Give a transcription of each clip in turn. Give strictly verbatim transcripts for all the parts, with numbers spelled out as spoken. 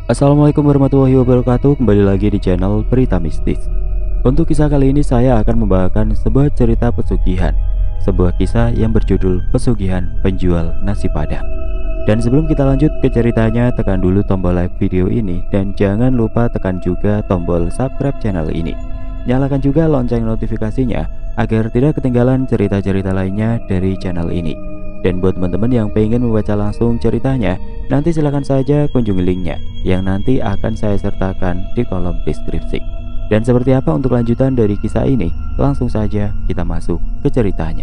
Assalamualaikum warahmatullahi wabarakatuh. Kembali lagi di channel Berita Mistis. Untuk kisah kali ini saya akan membawakan sebuah cerita pesugihan. Sebuah kisah yang berjudul Pesugihan Penjual Nasi Padang. Dan sebelum kita lanjut ke ceritanya, tekan dulu tombol like video ini dan jangan lupa tekan juga tombol subscribe channel ini. Nyalakan juga lonceng notifikasinya agar tidak ketinggalan cerita-cerita lainnya dari channel ini. Dan buat teman-teman yang pengen membaca langsung ceritanya, nanti silahkan saja kunjungi linknya yang nanti akan saya sertakan di kolom deskripsi. Dan seperti apa untuk lanjutan dari kisah ini? Langsung saja kita masuk ke ceritanya.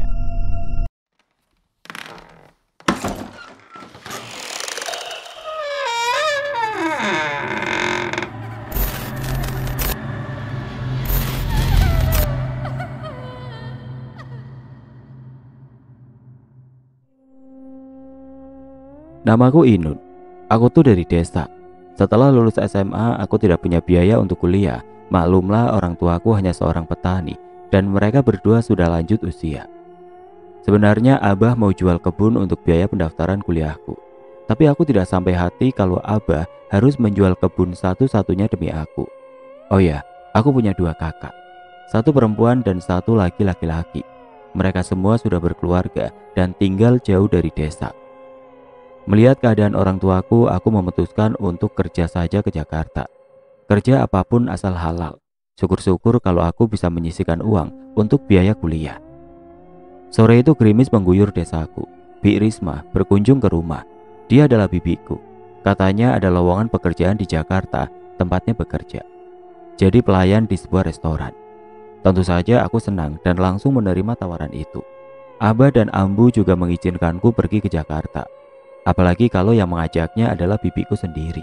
Namaku Inun. Aku tuh dari desa. Setelah lulus S M A, aku tidak punya biaya untuk kuliah. Maklumlah, orang tuaku hanya seorang petani dan mereka berdua sudah lanjut usia. Sebenarnya Abah mau jual kebun untuk biaya pendaftaran kuliahku. Tapi aku tidak sampai hati kalau Abah harus menjual kebun satu-satunya demi aku. Oh ya, aku punya dua kakak. Satu perempuan dan satu laki laki-laki. Mereka semua sudah berkeluarga dan tinggal jauh dari desa. Melihat keadaan orang tuaku, aku memutuskan untuk kerja saja ke Jakarta. Kerja apapun asal halal. Syukur-syukur kalau aku bisa menyisihkan uang untuk biaya kuliah. Sore itu gerimis mengguyur desaku. Bi Risma berkunjung ke rumah. Dia adalah bibiku. Katanya ada lowongan pekerjaan di Jakarta, tempatnya bekerja. Jadi pelayan di sebuah restoran. Tentu saja aku senang dan langsung menerima tawaran itu. Abah dan Ambu juga mengizinkanku pergi ke Jakarta. Apalagi kalau yang mengajaknya adalah bibiku sendiri.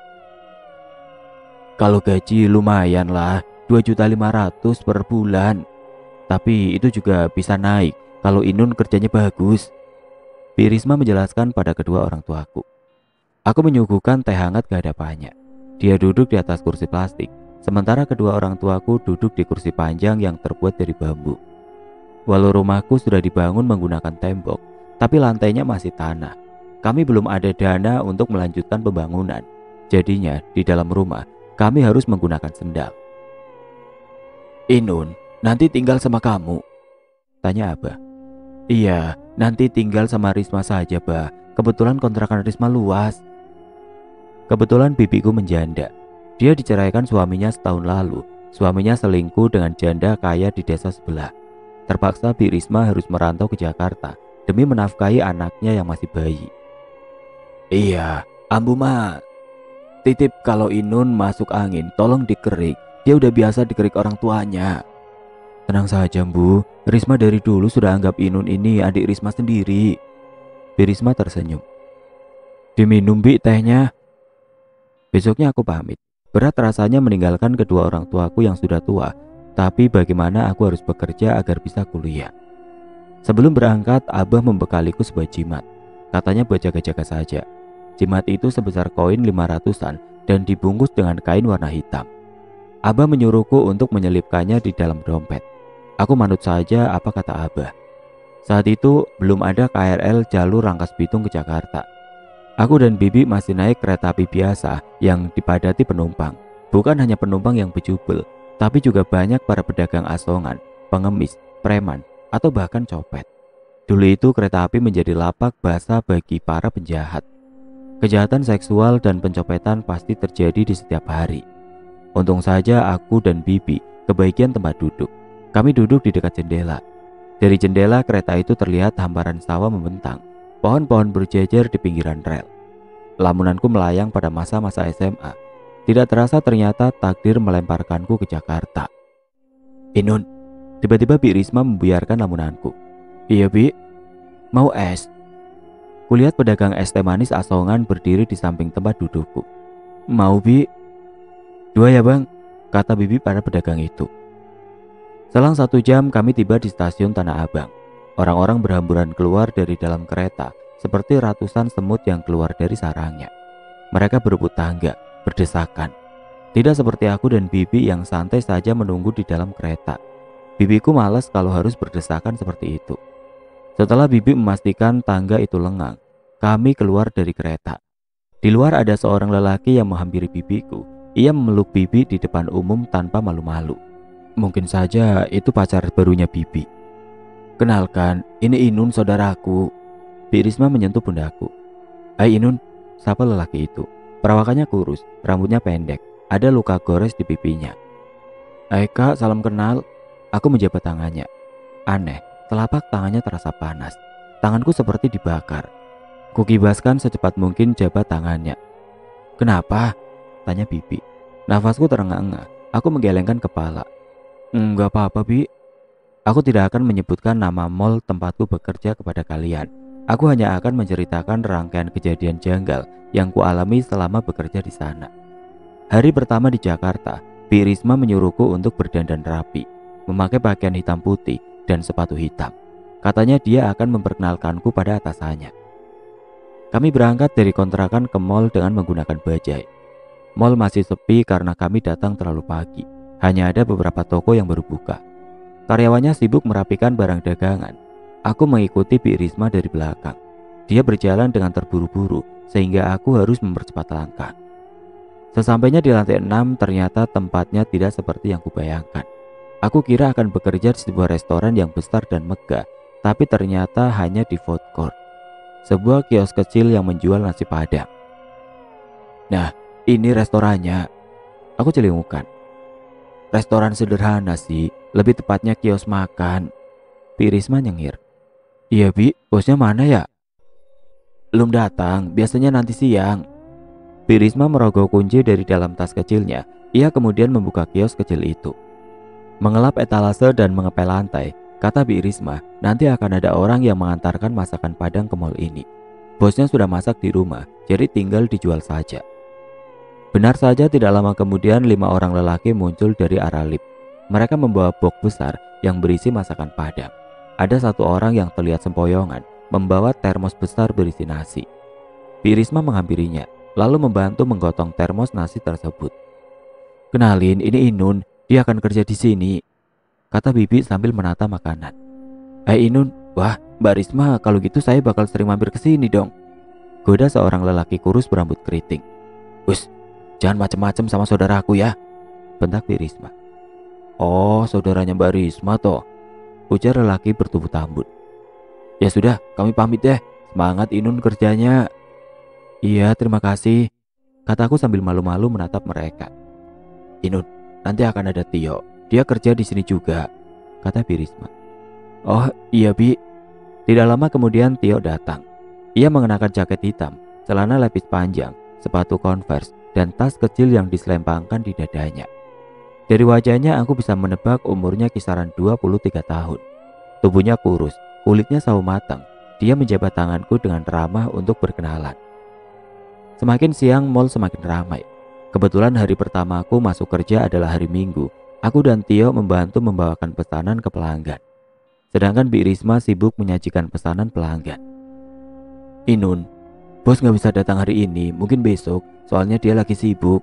Kalau gaji lumayan lah, dua juta lima ratus ribu per bulan. Tapi itu juga bisa naik kalau Inun kerjanya bagus. Bi Risma menjelaskan pada kedua orang tuaku. Aku menyuguhkan teh hangat ke hadapannya. Dia duduk di atas kursi plastik, sementara kedua orang tuaku duduk di kursi panjang yang terbuat dari bambu. Walau rumahku sudah dibangun menggunakan tembok, tapi lantainya masih tanah. Kami belum ada dana untuk melanjutkan pembangunan. Jadinya di dalam rumah kami harus menggunakan sendal. Inun, nanti tinggal sama kamu? Tanya Abah. Iya, nanti tinggal sama Risma saja, Bah. Kebetulan kontrakan Risma luas. Kebetulan bibiku menjanda. Dia diceraikan suaminya setahun lalu. Suaminya selingkuh dengan janda kaya di desa sebelah. Terpaksa Bi Risma harus merantau ke Jakarta demi menafkahi anaknya yang masih bayi. Iya, Ambu mah titip kalau Inun masuk angin tolong dikerik. Dia udah biasa dikerik orang tuanya. Tenang saja, Bu. Risma dari dulu sudah anggap Inun ini adik Risma sendiri. Bi Risma tersenyum. Diminum Bi tehnya. Besoknya aku pamit. Berat rasanya meninggalkan kedua orang tuaku yang sudah tua. Tapi bagaimana aku harus bekerja agar bisa kuliah. Sebelum berangkat, Abah membekaliku sebuah jimat. Katanya buat jaga-jaga saja. Jimat itu sebesar koin lima ratusan dan dibungkus dengan kain warna hitam. Abah menyuruhku untuk menyelipkannya di dalam dompet. Aku manut saja apa kata Abah. Saat itu belum ada K R L jalur Rangkas Bitung ke Jakarta. Aku dan Bibi masih naik kereta api biasa yang dipadati penumpang. Bukan hanya penumpang yang bejubel, tapi juga banyak para pedagang asongan, pengemis, preman, atau bahkan copet. Dulu itu kereta api menjadi lapak basah bagi para penjahat. Kejahatan seksual dan pencopetan pasti terjadi di setiap hari. Untung saja aku dan Bibi kebagian tempat duduk. Kami duduk di dekat jendela. Dari jendela kereta itu terlihat hamparan sawah membentang. Pohon-pohon berjejer di pinggiran rel. Lamunanku melayang pada masa-masa S M A. Tidak terasa ternyata takdir melemparkanku ke Jakarta. Inun, tiba-tiba Bi Risma membuyarkan lamunanku. Iya, Bi. Mau es? Kulihat pedagang es teh manis asongan berdiri di samping tempat dudukku. Mau, Bi? Dua ya, Bang, kata Bibi pada pedagang itu. Selang satu jam kami tiba di stasiun Tanah Abang. Orang-orang berhamburan keluar dari dalam kereta seperti ratusan semut yang keluar dari sarangnya. Mereka berebut tangga, berdesakan. Tidak seperti aku dan Bibi yang santai saja menunggu di dalam kereta. Bibiku malas kalau harus berdesakan seperti itu. Setelah Bibi memastikan tangga itu lengang, kami keluar dari kereta. Di luar ada seorang lelaki yang menghampiri bibiku. Ia memeluk Bibi di depan umum tanpa malu-malu. Mungkin saja itu pacar barunya Bibi. "Kenalkan, ini Inun, saudaraku." Bi Risma menyentuh pundakku. "Hai Inun," sapa lelaki itu. Perawakannya kurus, rambutnya pendek, ada luka gores di pipinya. "Hai Kak, salam kenal." Aku menjabat tangannya. Aneh, telapak tangannya terasa panas. Tanganku seperti dibakar. Kukibaskan secepat mungkin jabat tangannya. "Kenapa?" tanya Bibi. Nafasku terengah-engah. Aku menggelengkan kepala. "Enggak apa-apa, Bi. Aku tidak akan menyebutkan nama mall tempatku bekerja kepada kalian. Aku hanya akan menceritakan rangkaian kejadian janggal yang kualami selama bekerja di sana." Hari pertama di Jakarta, Bi Risma menyuruhku untuk berdandan rapi, memakai pakaian hitam putih dan sepatu hitam. Katanya dia akan memperkenalkanku pada atasannya. Kami berangkat dari kontrakan ke mall dengan menggunakan bajai. Mall masih sepi karena kami datang terlalu pagi. Hanya ada beberapa toko yang baru buka. Karyawannya sibuk merapikan barang dagangan. Aku mengikuti Bi Risma dari belakang. Dia berjalan dengan terburu-buru sehingga aku harus mempercepat langkah. Sesampainya di lantai enam, ternyata tempatnya tidak seperti yang kubayangkan. Aku kira akan bekerja di sebuah restoran yang besar dan megah, tapi ternyata hanya di food court. Sebuah kios kecil yang menjual nasi padang. "Nah, ini restorannya." Aku celingukan. "Restoran sederhana sih, lebih tepatnya kios makan." Bi Risma nyengir. "Iya Bi, bosnya mana ya?" "Belum datang, biasanya nanti siang." Bi Risma merogoh kunci dari dalam tas kecilnya. Ia kemudian membuka kios kecil itu. Mengelap etalase dan mengepel lantai, kata Bi Risma, nanti akan ada orang yang mengantarkan masakan Padang ke mall ini. Bosnya sudah masak di rumah, jadi tinggal dijual saja. Benar saja, tidak lama kemudian lima orang lelaki muncul dari arah lift. Mereka membawa box besar yang berisi masakan Padang. Ada satu orang yang terlihat sempoyongan, membawa termos besar berisi nasi. Bi Risma menghampirinya, lalu membantu menggotong termos nasi tersebut. "Kenalin, ini Inun, dia akan kerja di sini," kata Bibi sambil menata makanan. "Hai Inun." "Wah, Mbak Risma, kalau gitu saya bakal sering mampir ke sini dong," goda seorang lelaki kurus berambut keriting. "Wus, jangan macem-macem sama saudaraku ya," bentak Bi Risma. "Oh, saudaranya Mbak Risma toh," ujar lelaki bertubuh tambun. "Ya sudah, kami pamit deh. Semangat Inun kerjanya." "Iya, terima kasih," kataku sambil malu-malu menatap mereka. "Inun, nanti akan ada Tio. Dia kerja di sini juga," kata Bi Risma. "Oh iya Bi." Tidak lama kemudian Tio datang. Ia mengenakan jaket hitam, celana lepis panjang, sepatu Converse, dan tas kecil yang diselempangkan di dadanya. Dari wajahnya aku bisa menebak umurnya kisaran dua puluh tiga tahun. Tubuhnya kurus, kulitnya sawo matang. Dia menjabat tanganku dengan ramah untuk berkenalan. Semakin siang, mall semakin ramai. Kebetulan hari pertamaku masuk kerja adalah hari Minggu. Aku dan Tio membantu membawakan pesanan ke pelanggan. Sedangkan Bi Risma sibuk menyajikan pesanan pelanggan. "Inun, bos gak bisa datang hari ini, mungkin besok, soalnya dia lagi sibuk."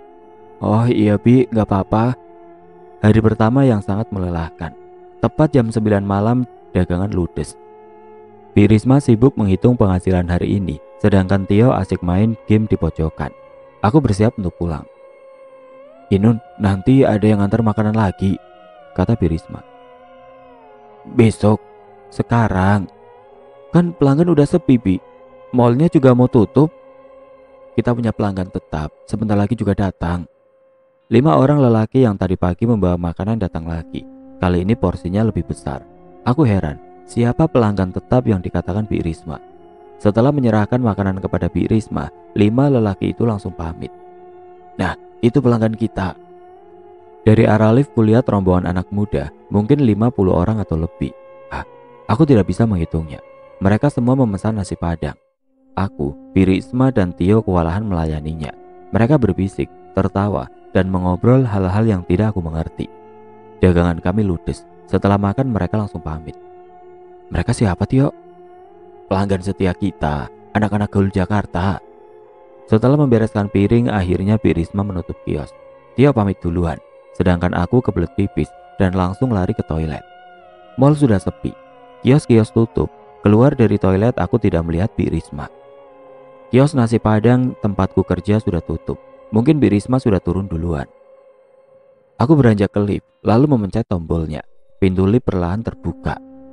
"Oh iya Bi, gak apa-apa." Hari pertama yang sangat melelahkan. Tepat jam sembilan malam, dagangan ludes. Bi Risma sibuk menghitung penghasilan hari ini, sedangkan Tio asik main game di pojokan. Aku bersiap untuk pulang. "Inun, nanti ada yang antar makanan lagi," kata Bi Risma. "Besok, sekarang kan pelanggan udah sepi Bi. Mallnya juga mau tutup. Kita punya pelanggan tetap, sebentar lagi juga datang." Lima orang lelaki yang tadi pagi membawa makanan datang lagi. Kali ini porsinya lebih besar. Aku heran, siapa pelanggan tetap yang dikatakan Bi Risma. Setelah menyerahkan makanan kepada Bi Risma, lima lelaki itu langsung pamit. "Nah, itu pelanggan kita." Dari arah lift kulihat rombongan anak muda, mungkin lima puluh orang atau lebih. Ah, aku tidak bisa menghitungnya. Mereka semua memesan nasi padang. Aku, Bi Risma, dan Tio kewalahan melayaninya. Mereka berbisik, tertawa, dan mengobrol hal-hal yang tidak aku mengerti. Dagangan kami ludes. Setelah makan mereka langsung pamit. "Mereka siapa Tio?" "Pelanggan setia kita, anak-anak gaul Jakarta." Setelah membereskan piring, akhirnya Bi Risma menutup kios. Tio pamit duluan, sedangkan aku kebelet pipis dan langsung lari ke toilet. Mall sudah sepi, kios-kios tutup. Keluar dari toilet aku tidak melihat Bi Risma. Kios nasi padang tempatku kerja sudah tutup. Mungkin Bi Risma sudah turun duluan. Aku beranjak ke lift, lalu memencet tombolnya. Pintu lift perlahan terbuka.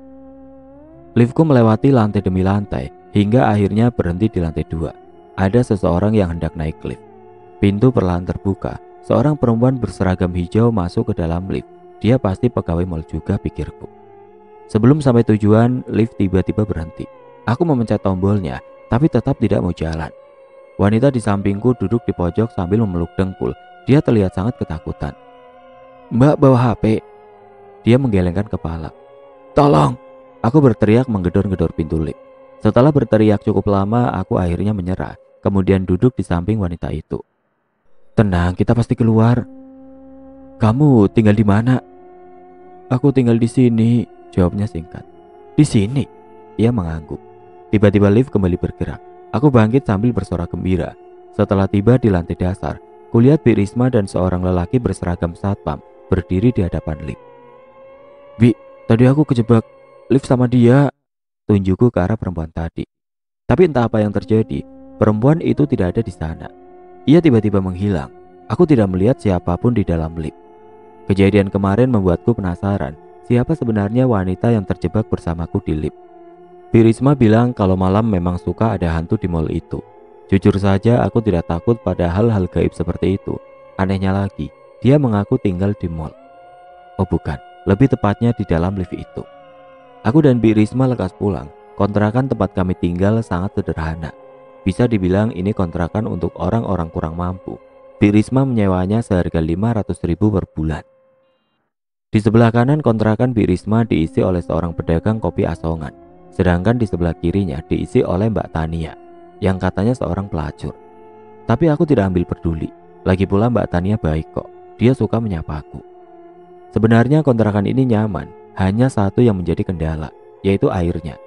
Liftku melewati lantai demi lantai, hingga akhirnya berhenti di lantai dua. Ada seseorang yang hendak naik lift. Pintu perlahan terbuka. Seorang perempuan berseragam hijau masuk ke dalam lift. Dia pasti pegawai mal juga, pikirku. Sebelum sampai tujuan, lift tiba-tiba berhenti. Aku memencet tombolnya, tapi tetap tidak mau jalan. Wanita di sampingku duduk di pojok sambil memeluk dengkul. Dia terlihat sangat ketakutan. "Mbak bawa H P?" Dia menggelengkan kepala. "Tolong!" Aku berteriak menggedor-gedor pintu lift. Setelah berteriak cukup lama, aku akhirnya menyerah, kemudian duduk di samping wanita itu. "Tenang, kita pasti keluar." "Kamu tinggal di mana?" "Aku tinggal di sini," jawabnya singkat. "Di sini?" Ia mengangguk. Tiba-tiba lift kembali bergerak. Aku bangkit sambil bersorak gembira. Setelah tiba di lantai dasar, kulihat Bi Risma dan seorang lelaki berseragam satpam berdiri di hadapan lift. "Bi, tadi aku kejebak lift sama dia," tunjukku ke arah perempuan tadi. Tapi entah apa yang terjadi, perempuan itu tidak ada di sana. Ia tiba-tiba menghilang. Aku tidak melihat siapapun di dalam lift. Kejadian kemarin membuatku penasaran siapa sebenarnya wanita yang terjebak bersamaku di lift. Bi Risma bilang kalau malam memang suka ada hantu di mall itu. Jujur saja aku tidak takut pada hal-hal gaib seperti itu. Anehnya lagi, dia mengaku tinggal di mall. Oh bukan, lebih tepatnya di dalam lift itu. Aku dan Bi Risma lekas pulang. Kontrakan tempat kami tinggal sangat sederhana. Bisa dibilang ini kontrakan untuk orang-orang kurang mampu. Bi Risma menyewanya seharga lima ratus ribu per bulan. Di sebelah kanan kontrakan Bi Risma diisi oleh seorang pedagang kopi asongan. Sedangkan di sebelah kirinya diisi oleh Mbak Tania, yang katanya seorang pelacur. Tapi aku tidak ambil peduli. Lagi pula Mbak Tania baik kok. Dia suka menyapaku. Sebenarnya kontrakan ini nyaman. Hanya satu yang menjadi kendala, yaitu airnya.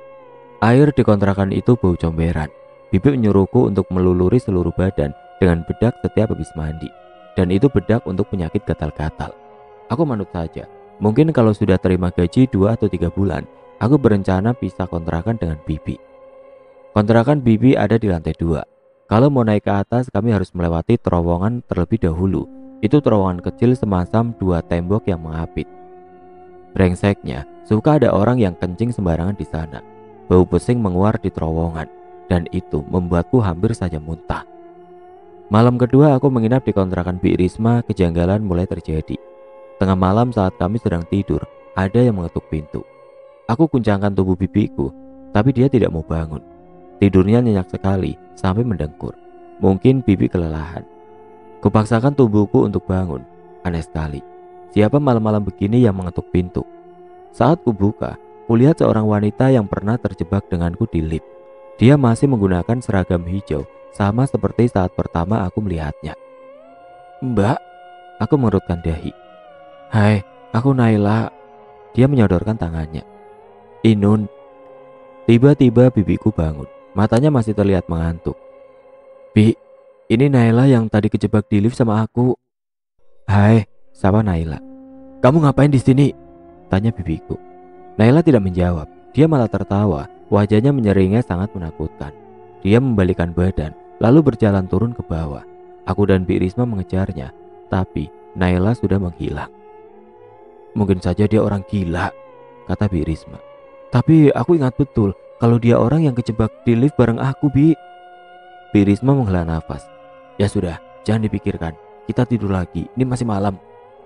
Air di kontrakan itu bau comberan. Bibi menyuruhku untuk meluluri seluruh badan dengan bedak setiap habis mandi. Dan itu bedak untuk penyakit gatal-gatal. Aku manut saja. Mungkin kalau sudah terima gaji dua atau tiga bulan, aku berencana pisah kontrakan dengan Bibi. Kontrakan Bibi ada di lantai dua. Kalau mau naik ke atas, kami harus melewati terowongan terlebih dahulu. Itu terowongan kecil semasam dua tembok yang mengapit. Brengseknya, suka ada orang yang kencing sembarangan di sana. Bau pesing menguar di terowongan, dan itu membuatku hampir saja muntah. Malam kedua aku menginap di kontrakan Bi Risma, kejanggalan mulai terjadi. Tengah malam saat kami sedang tidur, ada yang mengetuk pintu. Aku kuncangkan tubuh bibiku, tapi dia tidak mau bangun. Tidurnya nyenyak sekali sampai mendengkur. Mungkin bibi kelelahan. Kupaksakan tubuhku untuk bangun. Aneh sekali. Siapa malam-malam begini yang mengetuk pintu? Saat kubuka, kulihat seorang wanita yang pernah terjebak denganku di lift. Dia masih menggunakan seragam hijau, sama seperti saat pertama aku melihatnya. "Mbak," aku mengerutkan dahi. "Hai, aku Naila." Dia menyodorkan tangannya. "Inun." Tiba-tiba bibiku bangun. Matanya masih terlihat mengantuk. "Bi, ini Naila yang tadi kejebak di lift sama aku." "Hai," sapa Naila. "Kamu ngapain di sini?" tanya bibiku. Naila tidak menjawab. Dia malah tertawa. Wajahnya menyeringnya sangat menakutkan. Dia membalikkan badan, lalu berjalan turun ke bawah. Aku dan Bi Risma mengejarnya, tapi Naila sudah menghilang. "Mungkin saja dia orang gila," kata Bi Risma. "Tapi aku ingat betul kalau dia orang yang kejebak di lift bareng aku, Bi." Bi Risma menghela nafas. "Ya sudah, jangan dipikirkan. Kita tidur lagi, ini masih malam."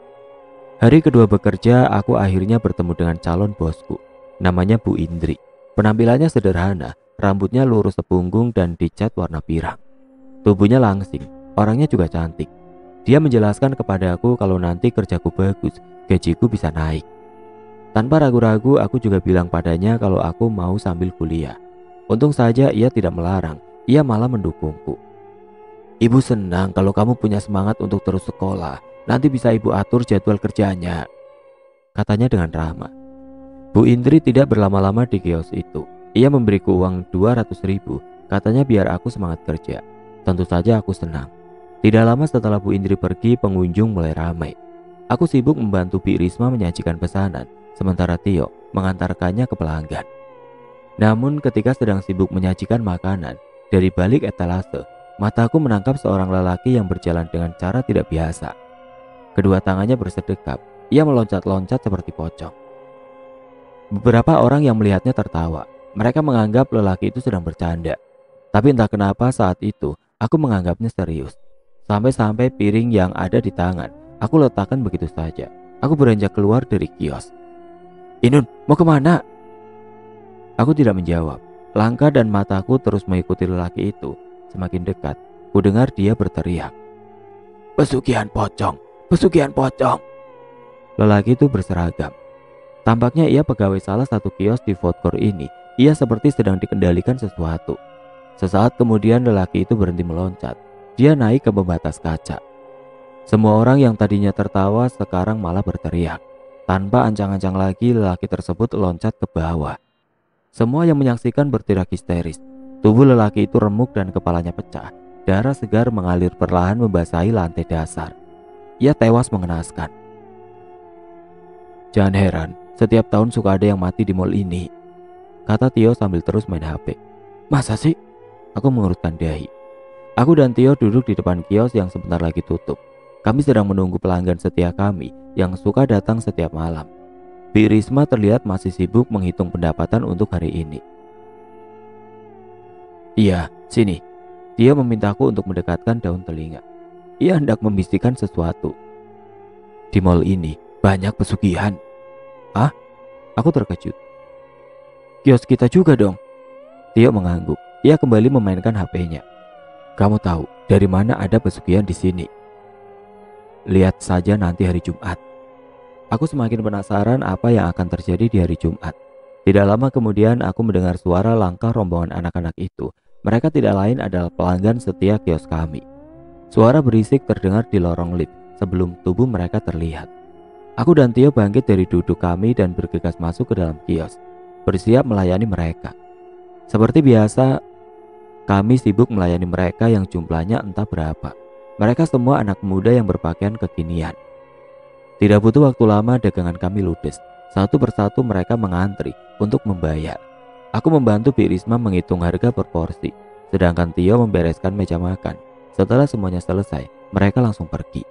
Hari kedua bekerja, aku akhirnya bertemu dengan calon bosku. Namanya Bu Indri. Penampilannya sederhana, rambutnya lurus sepunggung dan dicat warna pirang. Tubuhnya langsing, orangnya juga cantik. Dia menjelaskan kepadaku kalau nanti kerjaku bagus, gajiku bisa naik. Tanpa ragu-ragu, aku juga bilang padanya kalau aku mau sambil kuliah. Untung saja ia tidak melarang, ia malah mendukungku. "Ibu senang kalau kamu punya semangat untuk terus sekolah. Nanti bisa ibu atur jadwal kerjanya," katanya dengan ramah. Bu Indri tidak berlama-lama di kios itu. Ia memberiku uang dua ratus ribu, katanya biar aku semangat kerja. Tentu saja aku senang. Tidak lama setelah Bu Indri pergi, pengunjung mulai ramai. Aku sibuk membantu Bi Risma menyajikan pesanan, sementara Tio mengantarkannya ke pelanggan. Namun ketika sedang sibuk menyajikan makanan, Dari balik etalase, mataku menangkap seorang lelaki yang berjalan dengan cara tidak biasa. Kedua tangannya bersedekap, ia meloncat-loncat seperti pocong. Beberapa orang yang melihatnya tertawa. Mereka menganggap lelaki itu sedang bercanda. Tapi entah kenapa saat itu aku menganggapnya serius. Sampai-sampai piring yang ada di tangan aku letakkan begitu saja. Aku beranjak keluar dari kios. "Inun, mau kemana?" Aku tidak menjawab. Langkah dan mataku terus mengikuti lelaki itu. Semakin dekat, ku dengar dia berteriak, "Pesugihan pocong! Pesugihan pocong!" Lelaki itu berseragam. Tampaknya ia pegawai salah satu kios di food court ini. Ia seperti sedang dikendalikan sesuatu. Sesaat kemudian lelaki itu berhenti meloncat. Dia naik ke pembatas kaca. Semua orang yang tadinya tertawa sekarang malah berteriak. Tanpa ancang-ancang lagi, lelaki tersebut loncat ke bawah. Semua yang menyaksikan berteriak histeris. Tubuh lelaki itu remuk dan kepalanya pecah. Darah segar mengalir perlahan membasahi lantai dasar. Ia tewas mengenaskan. "Jangan heran, setiap tahun suka ada yang mati di mall ini," kata Tio sambil terus main H P. "Masa sih?" Aku mengurutkan dahi. Aku dan Tio duduk di depan kios yang sebentar lagi tutup. Kami sedang menunggu pelanggan setia kami yang suka datang setiap malam. Bi Risma terlihat masih sibuk menghitung pendapatan untuk hari ini. "Iya, sini." Dia memintaku untuk mendekatkan daun telinga. Ia hendak membisikkan sesuatu. "Di mall ini banyak pesugihan." "Ah?" Aku terkejut. "Kios kita juga dong." Tio mengangguk. Ia kembali memainkan H P-nya. "Kamu tahu dari mana ada pesugihan di sini?" "Lihat saja nanti hari Jumat." Aku semakin penasaran apa yang akan terjadi di hari Jumat. Tidak lama kemudian aku mendengar suara langkah rombongan anak-anak itu. Mereka tidak lain adalah pelanggan setia kios kami. Suara berisik terdengar di lorong lift sebelum tubuh mereka terlihat. Aku dan Tio bangkit dari duduk kami dan bergegas masuk ke dalam kios, bersiap melayani mereka. Seperti biasa, kami sibuk melayani mereka yang jumlahnya entah berapa. Mereka semua anak muda yang berpakaian kekinian. Tidak butuh waktu lama dagangan kami ludes. Satu persatu mereka mengantri untuk membayar. Aku membantu Bi Risma menghitung harga per porsi, sedangkan Tio membereskan meja makan. Setelah semuanya selesai, mereka langsung pergi.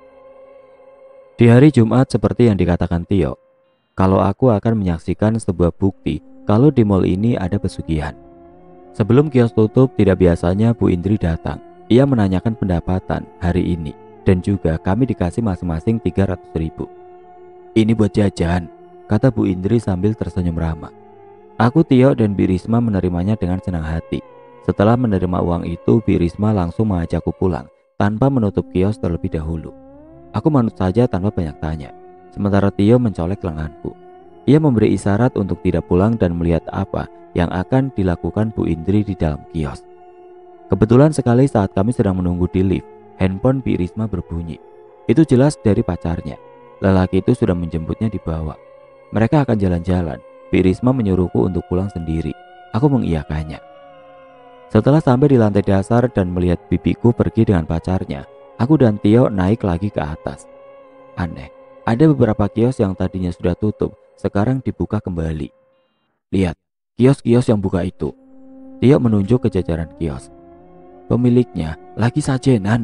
Di hari Jumat seperti yang dikatakan Tio, kalau aku akan menyaksikan sebuah bukti kalau di mall ini ada pesugihan. Sebelum kios tutup, tidak biasanya Bu Indri datang. Ia menanyakan pendapatan hari ini dan juga kami dikasih masing-masing tiga ratus ribu. "Ini buat jajan," kata Bu Indri sambil tersenyum ramah. Aku, Tio, dan Bi Risma menerimanya dengan senang hati. Setelah menerima uang itu, Bi Risma langsung mengajakku pulang tanpa menutup kios terlebih dahulu. Aku manut saja tanpa banyak tanya. Sementara Tio mencolek lenganku. Ia memberi isyarat untuk tidak pulang dan melihat apa yang akan dilakukan Bu Indri di dalam kios. Kebetulan sekali saat kami sedang menunggu di lift, handphone Bi Risma berbunyi. Itu jelas dari pacarnya. Lelaki itu sudah menjemputnya di bawah. Mereka akan jalan-jalan. Bi Risma menyuruhku untuk pulang sendiri. Aku mengiyakannya. Setelah sampai di lantai dasar dan melihat bibiku pergi dengan pacarnya, aku dan Tio naik lagi ke atas. Aneh, ada beberapa kios yang tadinya sudah tutup, sekarang dibuka kembali. "Lihat, kios-kios yang buka itu." Tio menunjuk ke jajaran kios. "Pemiliknya lagi sajenan."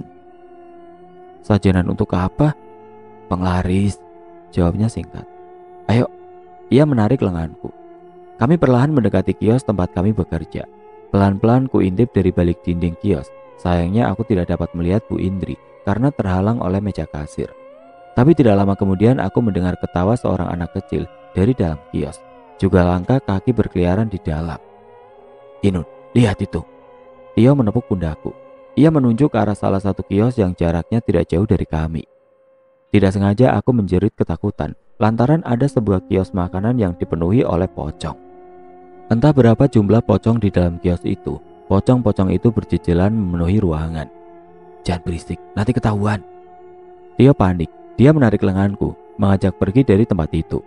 "Sajenan untuk apa?" "Penglaris," jawabnya singkat. "Ayo." Ia menarik lenganku. Kami perlahan mendekati kios tempat kami bekerja. Pelan-pelan ku intip dari balik dinding kios. Sayangnya aku tidak dapat melihat Bu Indri karena terhalang oleh meja kasir. Tapi tidak lama kemudian aku mendengar ketawa seorang anak kecil dari dalam kios. Juga langkah kaki berkeliaran di dalam. "Inun, lihat itu." Tio menepuk pundakku. Ia menunjuk ke arah salah satu kios yang jaraknya tidak jauh dari kami. Tidak sengaja aku menjerit ketakutan lantaran ada sebuah kios makanan yang dipenuhi oleh pocong. Entah berapa jumlah pocong di dalam kios itu. Pocong-pocong itu berjejelan memenuhi ruangan. "Jangan berisik, nanti ketahuan." Tio panik. Dia menarik lenganku, mengajak pergi dari tempat itu.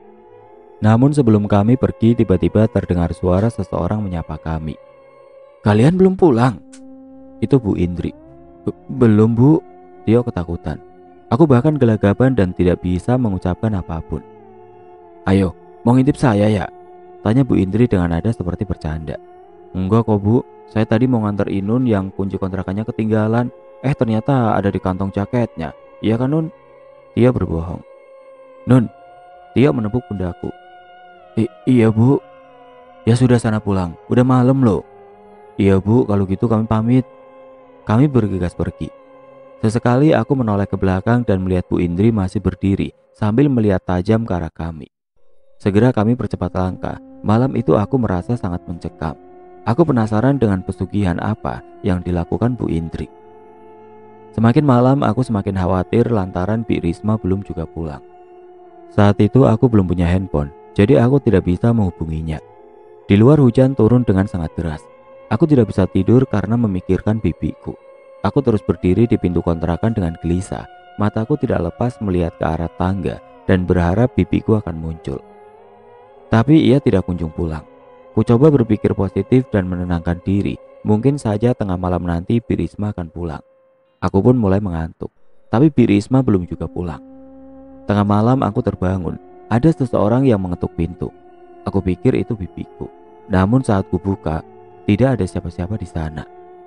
Namun sebelum kami pergi, tiba-tiba terdengar suara seseorang menyapa kami. "Kalian belum pulang?" Itu Bu Indri. "Belum, Bu." Tio ketakutan. Aku bahkan gelagapan dan tidak bisa mengucapkan apapun. "Ayo, mau ngintip saya ya?" tanya Bu Indri dengan nada seperti bercanda. Enggak kok Bu, saya tadi mau nganter Inun yang kunci kontrakannya ketinggalan. Eh ternyata ada di kantong jaketnya. Iya kan Nun? Tia berbohong. Nun, Tia menepuk pundakku. I iya Bu. Ya sudah sana pulang, udah malam loh. Iya Bu, kalau gitu kami pamit. Kami bergegas pergi. Sesekali aku menoleh ke belakang dan melihat Bu Indri masih berdiri sambil melihat tajam ke arah kami. Segera kami percepat langkah. Malam itu aku merasa sangat mencekam. Aku penasaran dengan pesugihan apa yang dilakukan Bu Indri. Semakin malam aku semakin khawatir lantaran Bi Risma belum juga pulang. Saat itu aku belum punya handphone, jadi aku tidak bisa menghubunginya. Di luar hujan turun dengan sangat deras. Aku tidak bisa tidur karena memikirkan bibiku. Aku terus berdiri di pintu kontrakan dengan gelisah. Mataku tidak lepas melihat ke arah tangga dan berharap bibiku akan muncul. Tapi ia tidak kunjung pulang. Ku coba berpikir positif dan menenangkan diri. Mungkin saja tengah malam nanti Bi Risma akan pulang. Aku pun mulai mengantuk. Tapi Bi Risma belum juga pulang. Tengah malam aku terbangun. Ada seseorang yang mengetuk pintu. Aku pikir itu bibiku. Namun saat ku buka, tidak ada siapa-siapa di sana.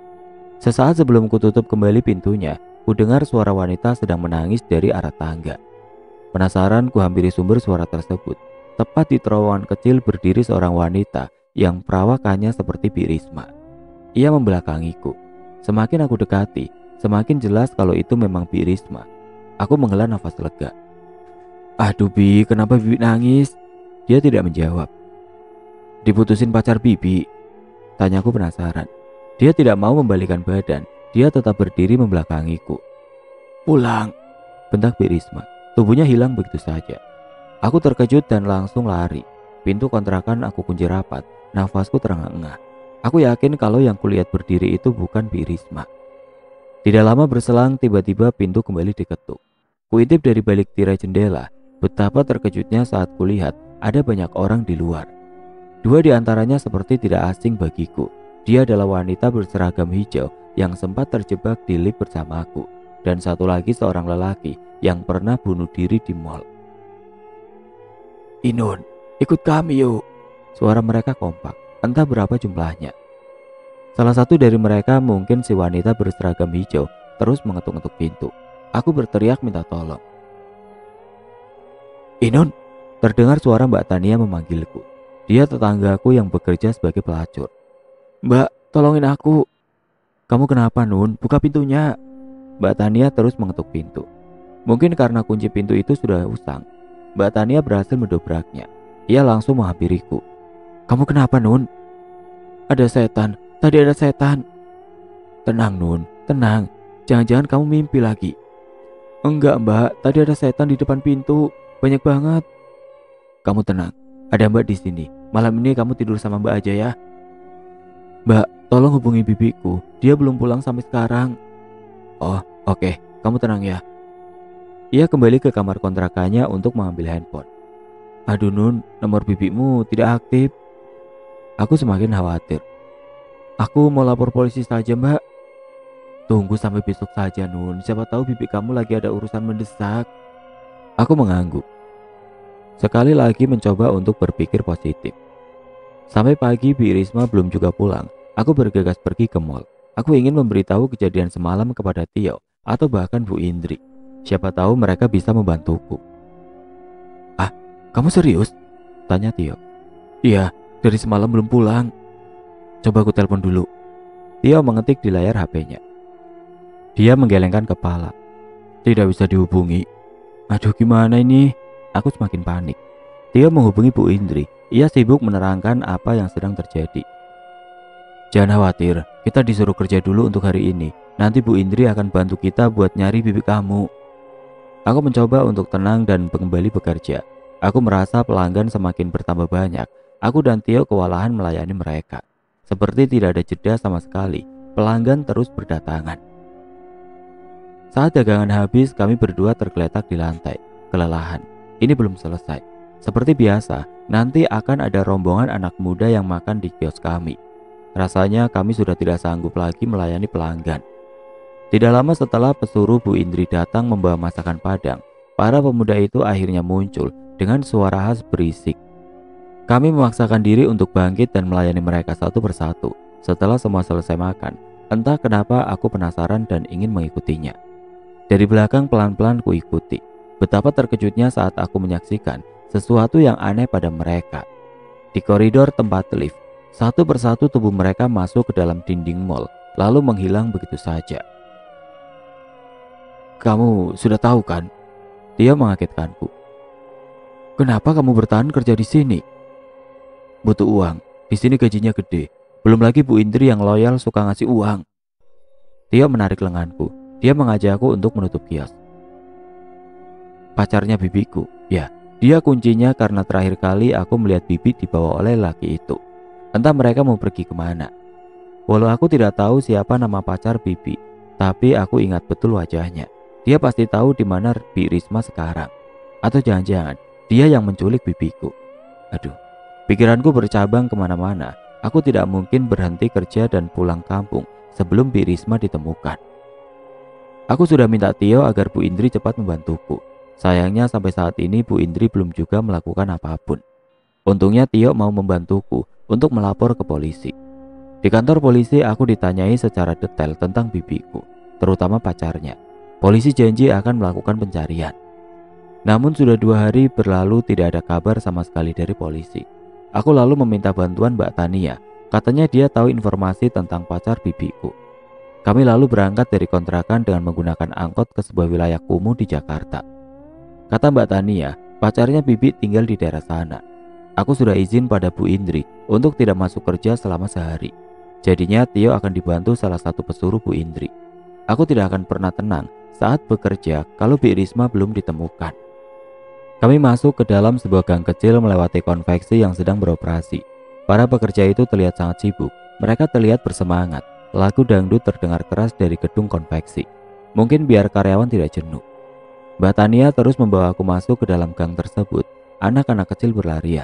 Sesaat sebelum ku tutup kembali pintunya, ku dengar suara wanita sedang menangis dari arah tangga. Penasaran ku hampiri sumber suara tersebut. Tepat di terowongan kecil berdiri seorang wanita yang perawakannya seperti Bi Risma. Ia membelakangiku. Semakin aku dekati, semakin jelas kalau itu memang Bi Risma. Aku menghela nafas lega. Aduh Bi, kenapa Bibi nangis? Dia tidak menjawab. Diputusin pacar Bibi? Tanyaku penasaran. Dia tidak mau membalikan badan. Dia tetap berdiri membelakangiku. Pulang, bentak Bi Risma. Tubuhnya hilang begitu saja. Aku terkejut dan langsung lari. Pintu kontrakan aku kunci rapat. Nafasku terengah-engah. Aku yakin kalau yang kulihat berdiri itu bukan Bi Risma. Tidak lama berselang, tiba-tiba pintu kembali diketuk. Kuintip dari balik tirai jendela. Betapa terkejutnya saat kulihat ada banyak orang di luar. Dua di antaranya seperti tidak asing bagiku. Dia adalah wanita berseragam hijau yang sempat terjebak di lift bersamaku. Dan satu lagi seorang lelaki yang pernah bunuh diri di mall. Inun, ikut kami yuk. Suara mereka kompak, entah berapa jumlahnya. Salah satu dari mereka, mungkin si wanita berseragam hijau, terus mengetuk-ngetuk pintu. Aku berteriak minta tolong. Inun, terdengar suara Mbak Tania memanggilku. Dia tetanggaku yang bekerja sebagai pelacur. Mbak, tolongin aku. Kamu kenapa Nun? Buka pintunya. Mbak Tania terus mengetuk pintu. Mungkin karena kunci pintu itu sudah usang, Mbak Tania berhasil mendobraknya. Ia langsung menghampiriku. Kamu kenapa Nun? Ada setan, tadi ada setan. Tenang Nun, tenang. Jangan-jangan kamu mimpi lagi. Enggak Mbak, tadi ada setan di depan pintu. Banyak banget. Kamu tenang, ada Mbak di sini. Malam ini kamu tidur sama Mbak aja ya. Mbak, tolong hubungi bibiku. Dia belum pulang sampai sekarang. Oh, oke, okay. Kamu tenang ya. Ia kembali ke kamar kontrakannya untuk mengambil handphone. Aduh Nun, nomor bibimu tidak aktif. Aku semakin khawatir. Aku mau lapor polisi saja Mbak. Tunggu sampai besok saja Nun. Siapa tahu bibi kamu lagi ada urusan mendesak. Aku mengangguk. Sekali lagi mencoba untuk berpikir positif. Sampai pagi Bi Risma belum juga pulang. Aku bergegas pergi ke mall. Aku ingin memberitahu kejadian semalam kepada Tio atau bahkan Bu Indri. Siapa tahu mereka bisa membantuku. Ah, kamu serius? Tanya Tio. Iya, dari semalam belum pulang. Coba aku telepon dulu. Tio mengetik di layar H P-nya. Dia menggelengkan kepala. Tidak bisa dihubungi. Aduh gimana ini? Aku semakin panik. Tio menghubungi Bu Indri. Ia sibuk menerangkan apa yang sedang terjadi. Jangan khawatir, kita disuruh kerja dulu untuk hari ini. Nanti Bu Indri akan bantu kita buat nyari bibi kamu. Aku mencoba untuk tenang dan kembali bekerja. Aku merasa pelanggan semakin bertambah banyak. Aku dan Tio kewalahan melayani mereka. Seperti tidak ada jeda sama sekali. Pelanggan terus berdatangan. Saat dagangan habis, kami berdua tergeletak di lantai, kelelahan. Ini belum selesai. Seperti biasa, nanti akan ada rombongan anak muda yang makan di kios kami. Rasanya kami sudah tidak sanggup lagi melayani pelanggan. Tidak lama setelah pesuruh Bu Indri datang membawa masakan Padang, para pemuda itu akhirnya muncul dengan suara khas berisik. Kami memaksakan diri untuk bangkit dan melayani mereka satu persatu. Setelah semua selesai makan, entah kenapa aku penasaran dan ingin mengikutinya. Dari belakang pelan-pelan kuikuti. Betapa terkejutnya saat aku menyaksikan sesuatu yang aneh pada mereka. Di koridor tempat lift, satu persatu tubuh mereka masuk ke dalam dinding mall, lalu menghilang begitu saja. "Kamu sudah tahu kan?" Dia mengagetkanku. "Kenapa kamu bertahan kerja di sini?" "Butuh uang. Di sini gajinya gede. Belum lagi Bu Indri yang loyal suka ngasih uang." Tio menarik lenganku. Dia mengajakku untuk menutup kios. "Pacarnya bibiku. Ya, dia kuncinya karena terakhir kali aku melihat Bibi dibawa oleh laki itu. Entah mereka mau pergi kemana. Walau aku tidak tahu siapa nama pacar Bibi, tapi aku ingat betul wajahnya. Dia pasti tahu di mana Bi Risma sekarang. Atau jangan-jangan dia yang menculik bibiku. Aduh, pikiranku bercabang kemana-mana. Aku tidak mungkin berhenti kerja dan pulang kampung sebelum Bi Risma ditemukan. Aku sudah minta Tio agar Bu Indri cepat membantuku. Sayangnya sampai saat ini Bu Indri belum juga melakukan apapun. Untungnya Tio mau membantuku untuk melapor ke polisi. Di kantor polisi aku ditanyai secara detail tentang bibiku, terutama pacarnya. Polisi janji akan melakukan pencarian. Namun sudah dua hari berlalu tidak ada kabar sama sekali dari polisi. Aku lalu meminta bantuan Mbak Tania. Katanya dia tahu informasi tentang pacar bibiku. Kami lalu berangkat dari kontrakan dengan menggunakan angkot ke sebuah wilayah kumuh di Jakarta. Kata Mbak Tania, pacarnya Bibi tinggal di daerah sana. Aku sudah izin pada Bu Indri untuk tidak masuk kerja selama sehari. Jadinya Tio akan dibantu salah satu pesuruh Bu Indri. Aku tidak akan pernah tenang saat bekerja kalau Bi Risma belum ditemukan. Kami masuk ke dalam sebuah gang kecil melewati konveksi yang sedang beroperasi. Para pekerja itu terlihat sangat sibuk. Mereka terlihat bersemangat. Lagu dangdut terdengar keras dari gedung konveksi. Mungkin biar karyawan tidak jenuh. Mbak Tania terus membawa aku masuk ke dalam gang tersebut. Anak-anak kecil berlarian.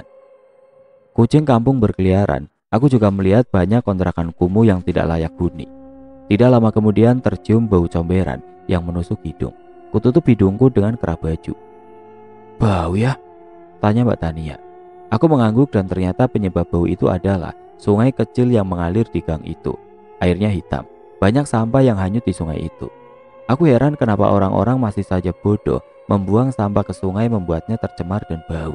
Kucing kampung berkeliaran. Aku juga melihat banyak kontrakan kumuh yang tidak layak huni. Tidak lama kemudian tercium bau comberan yang menusuk hidung. Kututup hidungku dengan kerah baju. "Bau ya?" tanya Mbak Tania. Aku mengangguk dan ternyata penyebab bau itu adalah sungai kecil yang mengalir di gang itu. Airnya hitam, banyak sampah yang hanyut di sungai itu. Aku heran kenapa orang-orang masih saja bodoh membuang sampah ke sungai membuatnya tercemar dan bau.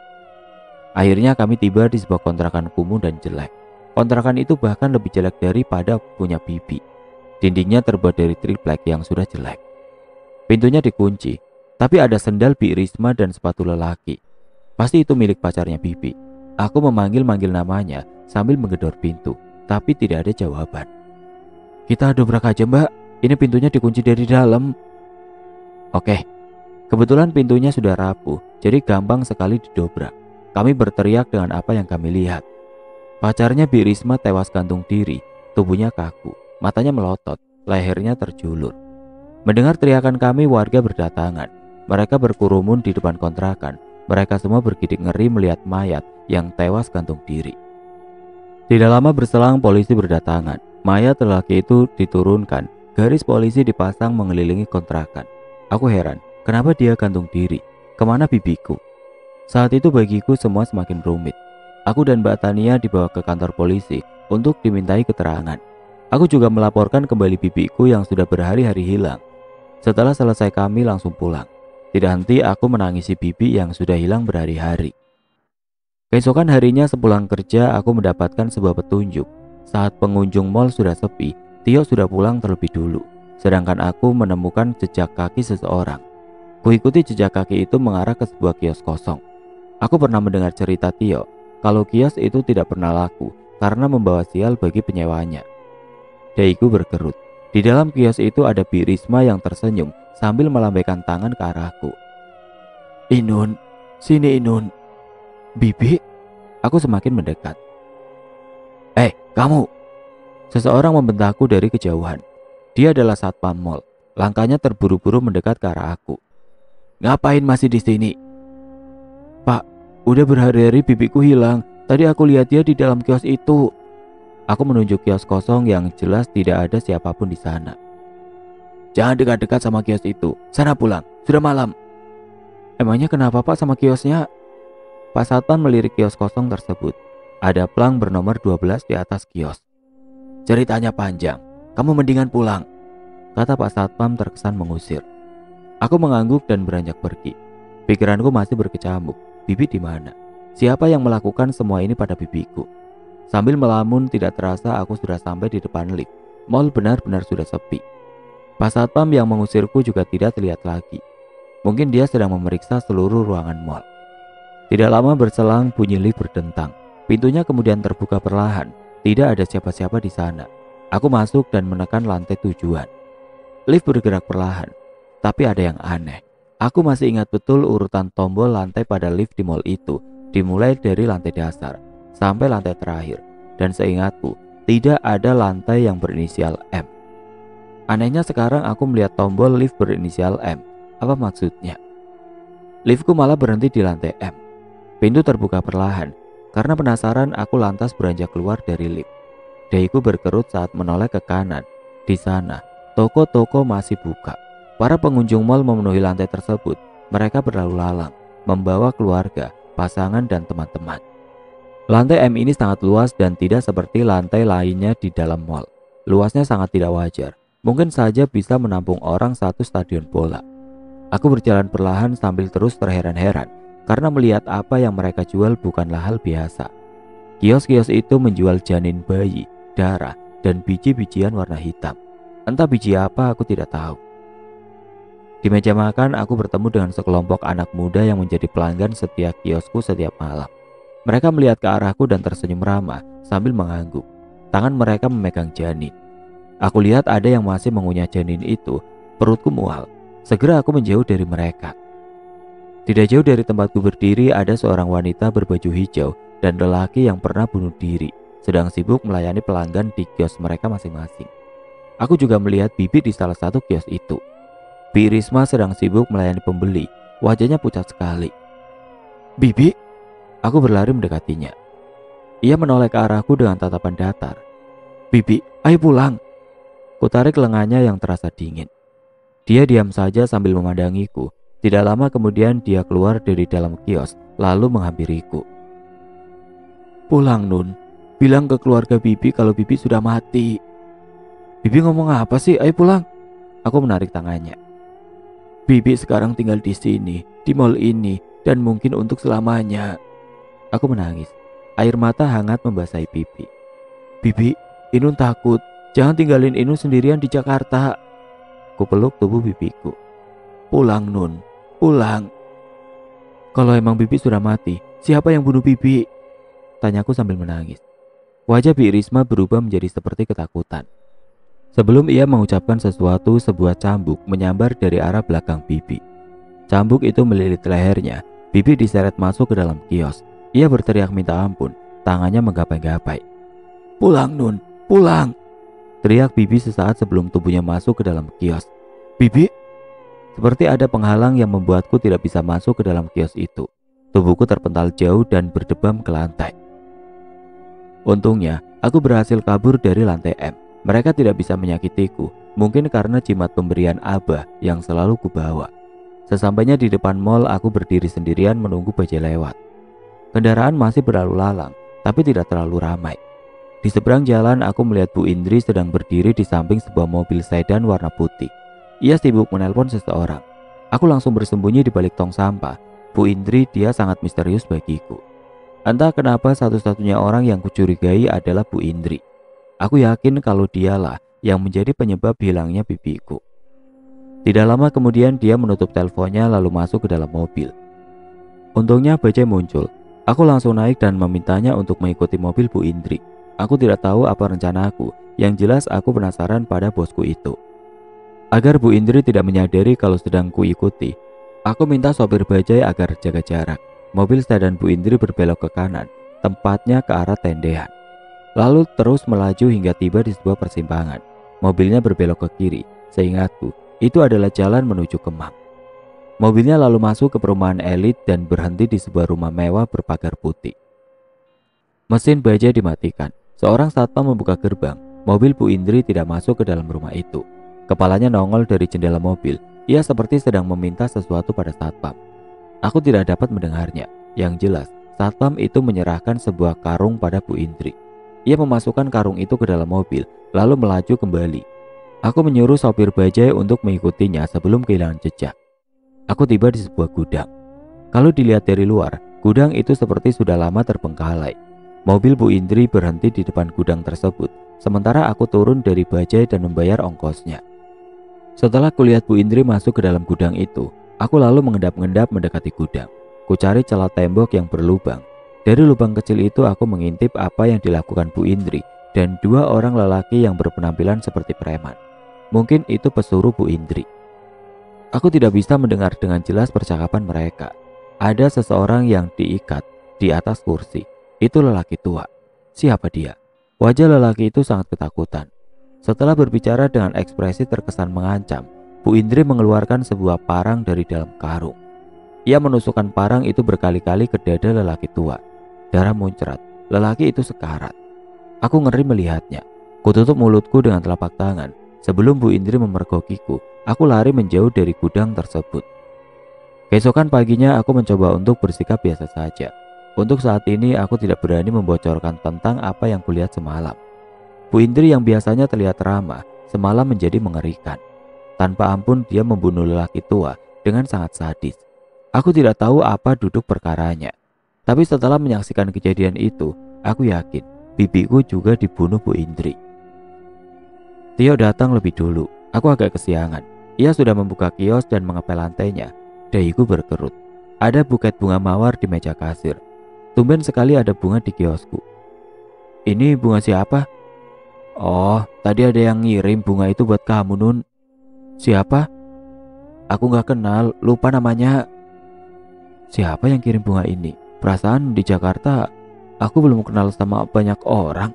Akhirnya kami tiba di sebuah kontrakan kumuh dan jelek. Kontrakan itu bahkan lebih jelek daripada punya Bibi. Dindingnya terbuat dari triplek yang sudah jelek. Pintunya dikunci, tapi ada sendal Bi Risma dan sepatu lelaki. Pasti itu milik pacarnya Bibi. Aku memanggil-manggil namanya sambil menggedor pintu, tapi tidak ada jawaban. "Kita dobrak aja, Mbak. Ini pintunya dikunci dari dalam." Oke. Kebetulan pintunya sudah rapuh, jadi gampang sekali didobrak. Kami berteriak dengan apa yang kami lihat. Pacarnya Bi Risma tewas gantung diri, tubuhnya kaku, matanya melotot, lehernya terjulur. Mendengar teriakan kami, warga berdatangan. Mereka berkerumun di depan kontrakan. Mereka semua bergidik ngeri melihat mayat yang tewas gantung diri. Tidak lama berselang polisi berdatangan. Mayat lelaki itu diturunkan. Garis polisi dipasang mengelilingi kontrakan. Aku heran, kenapa dia gantung diri? Kemana bibiku? Saat itu bagiku semua semakin rumit. Aku dan Mbak Tania dibawa ke kantor polisi untuk dimintai keterangan. Aku juga melaporkan kembali bibiku yang sudah berhari-hari hilang. Setelah selesai kami langsung pulang. Tidak henti aku menangisi bibi yang sudah hilang berhari-hari. Keesokan harinya sepulang kerja aku mendapatkan sebuah petunjuk. Saat pengunjung mal sudah sepi, Tio sudah pulang terlebih dulu. Sedangkan aku menemukan jejak kaki seseorang. Kuikuti jejak kaki itu mengarah ke sebuah kios kosong. Aku pernah mendengar cerita Tio kalau kios itu tidak pernah laku karena membawa sial bagi penyewanya. Dahiku berkerut. Di dalam kios itu ada Bi Risma yang tersenyum sambil melambaikan tangan ke arahku. "Inun, sini Inun." "Bibi?" Aku semakin mendekat. "Eh, kamu!" Seseorang membentakku dari kejauhan. Dia adalah satpam mal. Langkahnya terburu-buru mendekat ke arah aku. "Ngapain masih di sini?" "Pak, udah berhari-hari bibiku hilang. Tadi aku lihat dia di dalam kios itu." Aku menunjuk kios kosong yang jelas tidak ada siapapun di sana. "Jangan dekat-dekat sama kios itu. Sana pulang, sudah malam." "Emangnya kenapa Pak sama kiosnya?" Pak Satpam melirik kios kosong tersebut. Ada plang bernomor dua belas di atas kios. "Ceritanya panjang, kamu mendingan pulang," kata Pak Satpam terkesan mengusir. Aku mengangguk dan beranjak pergi. Pikiranku masih berkecamuk. Bibi di mana? Siapa yang melakukan semua ini pada bibiku? Sambil melamun, tidak terasa aku sudah sampai di depan lift. Mall benar-benar sudah sepi. Pak Satpam yang mengusirku juga tidak terlihat lagi. Mungkin dia sedang memeriksa seluruh ruangan mall. Tidak lama berselang, bunyi lift berdentang. Pintunya kemudian terbuka perlahan. Tidak ada siapa-siapa di sana. Aku masuk dan menekan lantai tujuan. Lift bergerak perlahan, tapi ada yang aneh. Aku masih ingat betul urutan tombol lantai pada lift di mall itu, dimulai dari lantai dasar sampai lantai terakhir. Dan seingatku, tidak ada lantai yang berinisial M. Anehnya sekarang aku melihat tombol lift berinisial M. Apa maksudnya? Liftku malah berhenti di lantai M. Pintu terbuka perlahan. Karena penasaran, aku lantas beranjak keluar dari lift. Dahiku berkerut saat menoleh ke kanan. Di sana, toko-toko masih buka. Para pengunjung mal memenuhi lantai tersebut. Mereka berlalu lalang, membawa keluarga, pasangan, dan teman-teman. Lantai M ini sangat luas dan tidak seperti lantai lainnya di dalam mal. Luasnya sangat tidak wajar. Mungkin saja bisa menampung orang satu stadion bola. Aku berjalan perlahan sambil terus terheran-heran karena melihat apa yang mereka jual bukanlah hal biasa. Kios-kios itu menjual janin bayi, darah, dan biji-bijian warna hitam. Entah biji apa, aku tidak tahu. Di meja makan, aku bertemu dengan sekelompok anak muda yang menjadi pelanggan setiap kiosku setiap malam. Mereka melihat ke arahku dan tersenyum ramah sambil mengangguk. Tangan mereka memegang janin. Aku lihat ada yang masih mengunyah janin itu. Perutku mual. Segera aku menjauh dari mereka. Tidak jauh dari tempatku berdiri ada seorang wanita berbaju hijau dan lelaki yang pernah bunuh diri, sedang sibuk melayani pelanggan di kios mereka masing-masing. Aku juga melihat Bibi di salah satu kios itu. Bi Risma sedang sibuk melayani pembeli. Wajahnya pucat sekali. "Bibi?" Aku berlari mendekatinya. Ia menoleh ke arahku dengan tatapan datar. "Bibi, ayo pulang." Kutarik lengannya yang terasa dingin. Dia diam saja sambil memandangiku. Tidak lama kemudian dia keluar dari dalam kios lalu menghampiriku. "Pulang, Nun. Bilang ke keluarga Bibi kalau Bibi sudah mati." "Bibi ngomong apa sih? Ayo pulang." Aku menarik tangannya. "Bibi sekarang tinggal di sini, di mall ini, dan mungkin untuk selamanya." Aku menangis. Air mata hangat membasahi pipi. "Bibi, Inun takut. Jangan tinggalin Inun sendirian di Jakarta." Kupeluk tubuh bibiku. "Pulang, Nun. Pulang." "Kalau emang Bibi sudah mati, siapa yang bunuh Bibi?" Tanyaku sambil menangis. Wajah Bi Risma berubah menjadi seperti ketakutan. Sebelum ia mengucapkan sesuatu, sebuah cambuk menyambar dari arah belakang Bibi. Cambuk itu melilit lehernya. Bibi diseret masuk ke dalam kios. Ia berteriak minta ampun, tangannya menggapai-gapai. "Pulang, Nun, pulang!" teriak Bibi sesaat sebelum tubuhnya masuk ke dalam kios. "Bibi?" Seperti ada penghalang yang membuatku tidak bisa masuk ke dalam kios itu. Tubuhku terpental jauh dan berdebam ke lantai. Untungnya, aku berhasil kabur dari lantai M. Mereka tidak bisa menyakitiku, mungkin karena jimat pemberian Abah yang selalu kubawa. Sesampainya di depan mall, aku berdiri sendirian menunggu bajai lewat. Kendaraan masih berlalu lalang, tapi tidak terlalu ramai. Di seberang jalan, aku melihat Bu Indri sedang berdiri di samping sebuah mobil sedan warna putih. Ia sibuk menelpon seseorang. Aku langsung bersembunyi di balik tong sampah. Bu Indri, dia sangat misterius bagiku. Entah kenapa satu-satunya orang yang kucurigai adalah Bu Indri. Aku yakin kalau dialah yang menjadi penyebab hilangnya bibiku. Tidak lama kemudian dia menutup teleponnya lalu masuk ke dalam mobil. Untungnya bajai muncul. Aku langsung naik dan memintanya untuk mengikuti mobil Bu Indri. Aku tidak tahu apa rencanaku, yang jelas aku penasaran pada bosku itu. Agar Bu Indri tidak menyadari kalau sedang kuikuti, aku minta sopir bajai agar jaga jarak. Mobil sedan Bu Indri berbelok ke kanan, tempatnya ke arah tendean. Lalu terus melaju hingga tiba di sebuah persimpangan. Mobilnya berbelok ke kiri. Seingatku, itu adalah jalan menuju Kemang. Mobilnya lalu masuk ke perumahan elit dan berhenti di sebuah rumah mewah berpagar putih. Mesin bajai dimatikan. Seorang satpam membuka gerbang. Mobil Bu Indri tidak masuk ke dalam rumah itu. Kepalanya nongol dari jendela mobil. Ia seperti sedang meminta sesuatu pada satpam. Aku tidak dapat mendengarnya. Yang jelas, satpam itu menyerahkan sebuah karung pada Bu Indri. Ia memasukkan karung itu ke dalam mobil, lalu melaju kembali. Aku menyuruh sopir bajai untuk mengikutinya sebelum kehilangan jejak. Aku tiba di sebuah gudang. Kalau dilihat dari luar, gudang itu seperti sudah lama terbengkalai. Mobil Bu Indri berhenti di depan gudang tersebut, sementara aku turun dari bajai dan membayar ongkosnya. Setelah kulihat Bu Indri masuk ke dalam gudang itu, aku lalu mengendap-endap mendekati gudang. Ku cari celah tembok yang berlubang. Dari lubang kecil itu aku mengintip apa yang dilakukan Bu Indri dan dua orang lelaki yang berpenampilan seperti preman. Mungkin itu pesuruh Bu Indri. Aku tidak bisa mendengar dengan jelas percakapan mereka. Ada seseorang yang diikat di atas kursi. Itu lelaki tua. Siapa dia? Wajah lelaki itu sangat ketakutan. Setelah berbicara dengan ekspresi terkesan mengancam, Bu Indri mengeluarkan sebuah parang dari dalam karung. Ia menusukkan parang itu berkali-kali ke dada lelaki tua. Darah muncrat. Lelaki itu sekarat. Aku ngeri melihatnya. Kututup mulutku dengan telapak tangan. Sebelum Bu Indri memergokiku, aku lari menjauh dari gudang tersebut. Keesokan paginya aku mencoba untuk bersikap biasa saja. Untuk saat ini aku tidak berani membocorkan tentang apa yang kulihat semalam. Bu Indri yang biasanya terlihat ramah, semalam menjadi mengerikan. Tanpa ampun dia membunuh lelaki tua dengan sangat sadis. Aku tidak tahu apa duduk perkaranya. Tapi setelah menyaksikan kejadian itu, aku yakin bibiku juga dibunuh Bu Indri. Tio datang lebih dulu. Aku agak kesiangan. Ia sudah membuka kios dan mengepel lantainya. Dahiku berkerut. Ada buket bunga mawar di meja kasir. Tumben sekali ada bunga di kiosku. Ini bunga siapa? Oh, tadi ada yang ngirim bunga itu buat kamu, Nun. Siapa? Aku gak kenal, lupa namanya. Siapa yang kirim bunga ini? Perasaan di Jakarta aku belum kenal sama banyak orang.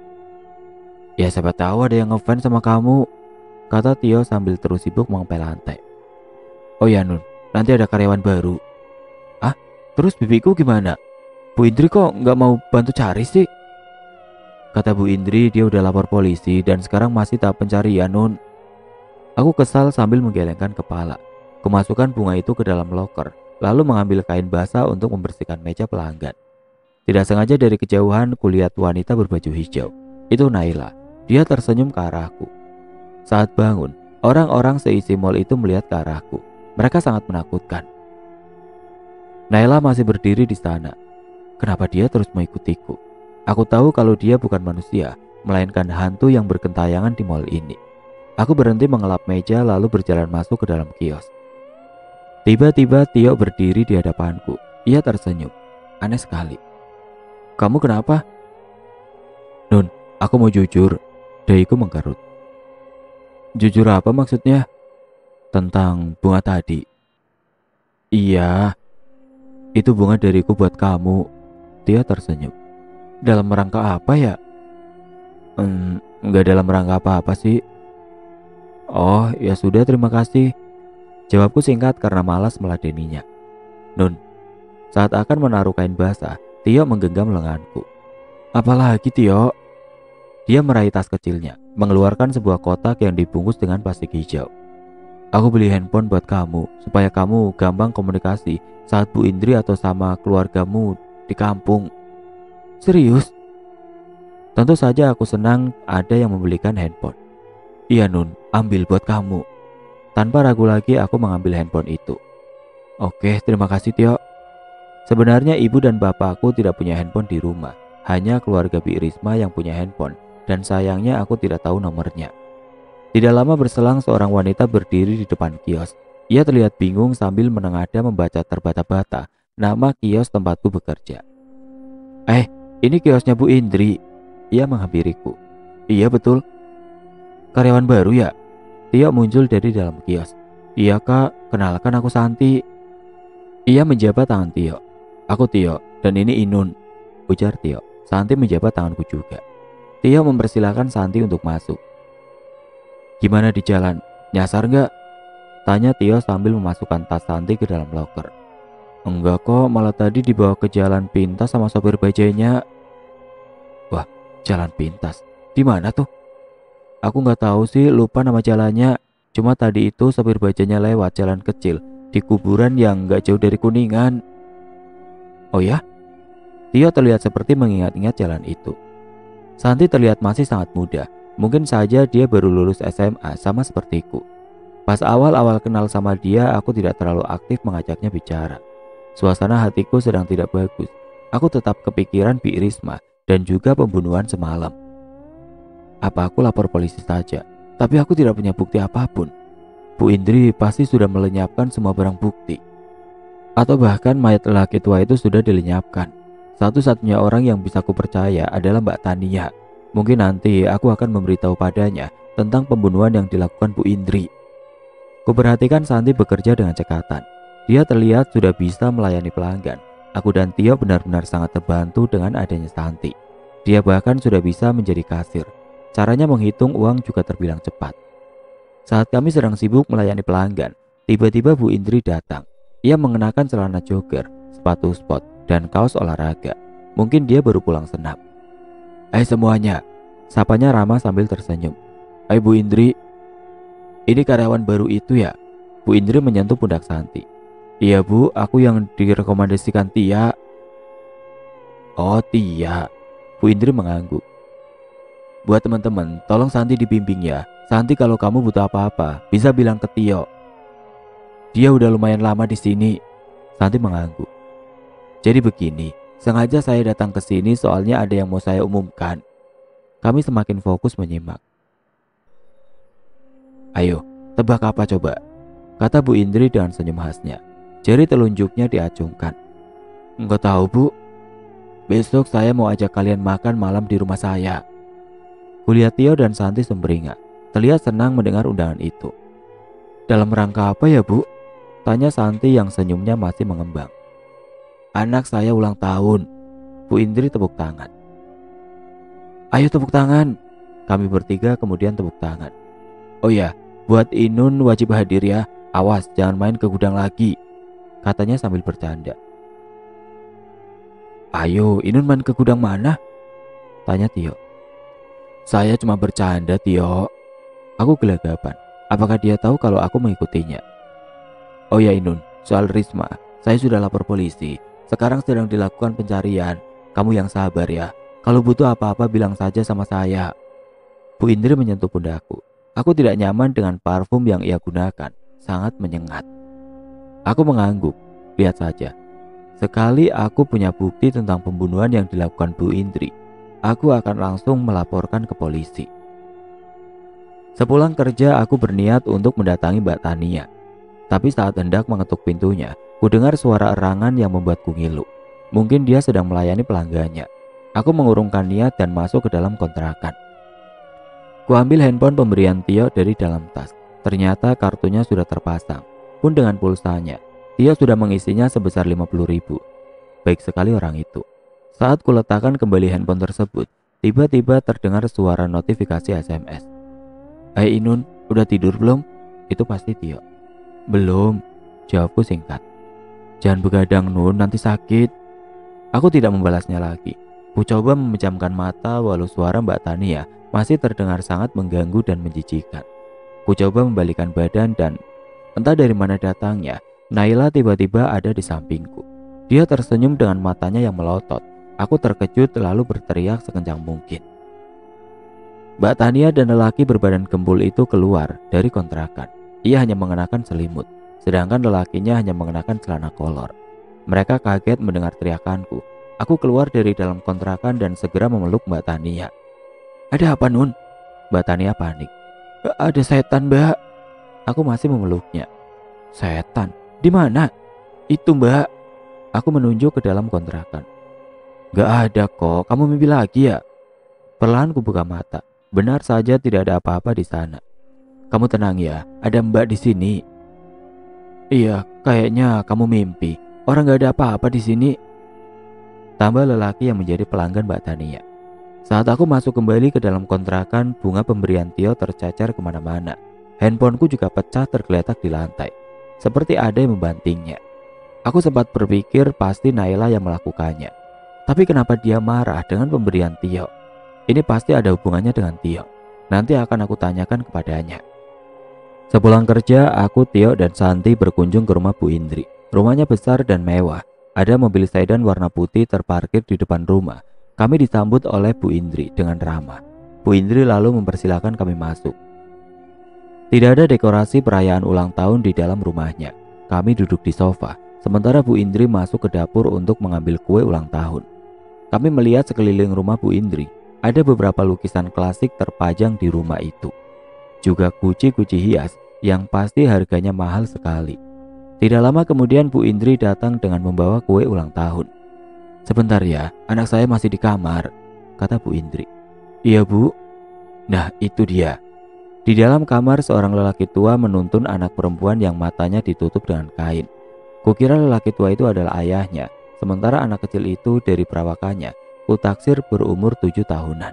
Ya siapa tahu ada yang ngefans sama kamu, kata Tio sambil terus sibuk mengepel lantai. Oh ya Nun, nanti ada karyawan baru. Ah, terus bibiku gimana? Bu Indri kok nggak mau bantu cari sih? Kata Bu Indri dia udah lapor polisi dan sekarang masih tahap pencarian Nun. Aku kesal sambil menggelengkan kepala. Kemasukkan bunga itu ke dalam loker, lalu mengambil kain basah untuk membersihkan meja pelanggan. Tidak sengaja dari kejauhan kulihat wanita berbaju hijau. Itu Naila. Dia tersenyum ke arahku. Saat bangun, orang-orang seisi mal itu melihat ke arahku. Mereka sangat menakutkan. Naila masih berdiri di sana. Kenapa dia terus mengikutiku? Aku tahu kalau dia bukan manusia, melainkan hantu yang bergentayangan di mal ini. Aku berhenti mengelap meja lalu berjalan masuk ke dalam kios. Tiba-tiba Tio berdiri di hadapanku. Ia tersenyum. Aneh sekali. Kamu kenapa? Nun, aku mau jujur. Dahiku mengkerut. Jujur apa maksudnya? Tentang bunga tadi. Iya, itu bunga dariku buat kamu. Tio tersenyum. Dalam rangka apa ya? Hmm, enggak dalam rangka apa-apa sih. Oh, ya sudah terima kasih. Jawabku singkat karena malas meladeninya. Nun, saat akan menaruh kain basah, Tio menggenggam lenganku. Apalagi Tio? Dia meraih tas kecilnya, mengeluarkan sebuah kotak yang dibungkus dengan plastik hijau. Aku beli handphone buat kamu, supaya kamu gampang komunikasi saat Bu Indri atau sama keluargamu di kampung. Serius? Tentu saja aku senang ada yang membelikan handphone. Iya Nun, ambil buat kamu. Tanpa ragu lagi aku mengambil handphone itu. Oke, terima kasih Tio. Sebenarnya ibu dan bapakku tidak punya handphone di rumah. Hanya keluarga Bi Risma yang punya handphone. Dan sayangnya aku tidak tahu nomornya. Tidak lama berselang seorang wanita berdiri di depan kios. Ia terlihat bingung sambil menengada membaca terbata-bata nama kios tempatku bekerja. Eh, ini kiosnya Bu Indri. Ia menghampiriku. Iya betul. Karyawan baru ya? Tio muncul dari dalam kios. Iya kak, kenalkan aku Santi. Ia menjabat tangan Tio. Aku Tio, dan ini Inun, ujar Tio. Santi menjabat tanganku juga. Tio mempersilahkan Santi untuk masuk. Gimana di jalan? Nyasar nggak? Tanya Tio sambil memasukkan tas Santi ke dalam loker. Enggak kok, malah tadi dibawa ke jalan pintas sama sopir bajainya. Wah, jalan pintas? Di mana tuh? Aku nggak tahu sih, lupa nama jalannya. Cuma tadi itu sopir bajainya lewat jalan kecil di kuburan yang nggak jauh dari Kuningan. Oh ya? Tio terlihat seperti mengingat-ingat jalan itu. Santi terlihat masih sangat muda. Mungkin saja dia baru lulus S M A sama sepertiku. Pas awal-awal kenal sama dia, aku tidak terlalu aktif mengajaknya bicara. Suasana hatiku sedang tidak bagus. Aku tetap kepikiran Bi Risma dan juga pembunuhan semalam. Apa aku lapor polisi saja? Tapi aku tidak punya bukti apapun. Bu Indri pasti sudah melenyapkan semua barang bukti. Atau bahkan mayat lelaki tua itu sudah dilenyapkan. Satu-satunya orang yang bisa kupercaya adalah Mbak Tania. Mungkin nanti aku akan memberitahu padanya tentang pembunuhan yang dilakukan Bu Indri. Kuperhatikan Santi bekerja dengan cekatan. Dia terlihat sudah bisa melayani pelanggan. Aku dan Tio benar-benar sangat terbantu dengan adanya Santi. Dia bahkan sudah bisa menjadi kasir. Caranya menghitung uang juga terbilang cepat. Saat kami sedang sibuk melayani pelanggan, tiba-tiba Bu Indri datang. Ia mengenakan celana jogger, sepatu sport, dan kaos olahraga. Mungkin dia baru pulang senam. "Hai semuanya," sapanya ramah sambil tersenyum. "Hai Bu Indri, ini karyawan baru itu ya?" Bu Indri menyentuh pundak Santi. "Iya Bu, aku yang direkomendasikan Tia." "Oh Tia." Bu Indri mengangguk. "Buat teman-teman, tolong Santi dibimbing ya. Santi kalau kamu butuh apa-apa, bisa bilang ke Tio. Dia udah lumayan lama di sini." Santi mengangguk. "Jadi begini, sengaja saya datang ke sini soalnya ada yang mau saya umumkan." Kami semakin fokus menyimak. "Ayo, tebak apa coba?" kata Bu Indri dengan senyum khasnya. Jari telunjuknya diacungkan. "Enggak tahu Bu. Besok saya mau ajak kalian makan malam di rumah saya." Kulihat Tio dan Santi sumringah, terlihat senang mendengar undangan itu. "Dalam rangka apa ya Bu?" tanya Santi yang senyumnya masih mengembang. "Anak saya ulang tahun." Bu Indri tepuk tangan. "Ayo tepuk tangan." Kami bertiga kemudian tepuk tangan. "Oh ya, buat Inun wajib hadir ya. Awas jangan main ke gudang lagi," katanya sambil bercanda. "Ayo, Inun main ke gudang mana?" tanya Tio. "Saya cuma bercanda Tio." Aku gelagapan. Apakah dia tahu kalau aku mengikutinya? "Oh ya Inun, soal Risma, saya sudah lapor polisi. Sekarang sedang dilakukan pencarian. Kamu yang sabar ya. Kalau butuh apa-apa bilang saja sama saya." Bu Indri menyentuh pundakku. Aku tidak nyaman dengan parfum yang ia gunakan. Sangat menyengat. Aku mengangguk. Lihat saja. Sekali aku punya bukti tentang pembunuhan yang dilakukan Bu Indri, aku akan langsung melaporkan ke polisi. Sepulang kerja aku berniat untuk mendatangi Mbak Tania. Tapi saat hendak mengetuk pintunya, ku dengar suara erangan yang membuatku ngilu. Mungkin dia sedang melayani pelanggannya. Aku mengurungkan niat dan masuk ke dalam kontrakan. Ku ambil handphone pemberian Tio dari dalam tas. Ternyata kartunya sudah terpasang. Pun dengan pulsanya, Tio sudah mengisinya sebesar lima puluh ribu. Baik sekali orang itu. Saat ku letakkan kembali handphone tersebut, tiba-tiba terdengar suara notifikasi S M S. "Hai Inun, udah tidur belum?" Itu pasti Tio. "Belum," jawabku singkat. "Jangan begadang Nun, nanti sakit." Aku tidak membalasnya lagi. Ku coba memejamkan mata walau suara Mbak Tania masih terdengar sangat mengganggu dan menjijikkan. Ku coba membalikan badan dan entah dari mana datangnya, Naila tiba-tiba ada di sampingku. Dia tersenyum dengan matanya yang melotot. Aku terkejut lalu berteriak sekencang mungkin. Mbak Tania dan lelaki berbadan gembul itu keluar dari kontrakan. Ia hanya mengenakan selimut, sedangkan lelakinya hanya mengenakan celana kolor. Mereka kaget mendengar teriakanku. Aku keluar dari dalam kontrakan dan segera memeluk Mbak Tania. "Ada apa Nun?" Mbak Tania panik. "Ada setan Mbak." Aku masih memeluknya. "Setan? Di mana?" "Itu Mbak." Aku menunjuk ke dalam kontrakan. "Gak ada kok, kamu mimpi lagi ya?" Perlahan ku buka mata. Benar saja tidak ada apa-apa di sana. "Kamu tenang ya, ada Mbak di sini." "Iya, kayaknya kamu mimpi. Orang gak ada apa-apa di sini," tambah lelaki yang menjadi pelanggan Mbak Tania. Saat aku masuk kembali ke dalam kontrakan, bunga pemberian Tio tercecer kemana-mana. Handphoneku juga pecah tergeletak di lantai, seperti ada yang membantingnya. Aku sempat berpikir pasti Naila yang melakukannya. Tapi kenapa dia marah dengan pemberian Tio? Ini pasti ada hubungannya dengan Tio. Nanti akan aku tanyakan kepadanya. Sepulang kerja, aku, Tio, dan Santi berkunjung ke rumah Bu Indri. Rumahnya besar dan mewah. Ada mobil sedan warna putih terparkir di depan rumah. Kami disambut oleh Bu Indri dengan ramah. Bu Indri lalu mempersilahkan kami masuk. Tidak ada dekorasi perayaan ulang tahun di dalam rumahnya. Kami duduk di sofa, sementara Bu Indri masuk ke dapur untuk mengambil kue ulang tahun. Kami melihat sekeliling rumah Bu Indri. Ada beberapa lukisan klasik terpajang di rumah itu. Juga guci-guci hias yang pasti harganya mahal sekali. Tidak lama kemudian Bu Indri datang dengan membawa kue ulang tahun. "Sebentar ya, anak saya masih di kamar," kata Bu Indri. "Iya Bu." Nah itu dia. Di dalam kamar seorang lelaki tua menuntun anak perempuan yang matanya ditutup dengan kain. Kukira lelaki tua itu adalah ayahnya, sementara anak kecil itu dari perawakannya kutaksir berumur tujuh tahunan.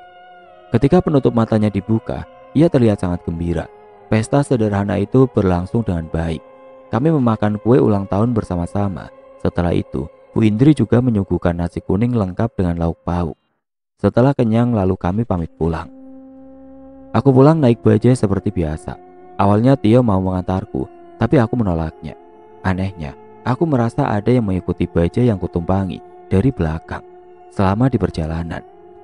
Ketika penutup matanya dibuka, ia terlihat sangat gembira. Pesta sederhana itu berlangsung dengan baik. Kami memakan kue ulang tahun bersama-sama. Setelah itu, Bu Indri juga menyuguhkan nasi kuning lengkap dengan lauk pauk. Setelah kenyang lalu kami pamit pulang. Aku pulang naik bajai seperti biasa. Awalnya Tio mau mengantarku, tapi aku menolaknya. Anehnya, aku merasa ada yang mengikuti bajai yang kutumpangi dari belakang selama di perjalanan.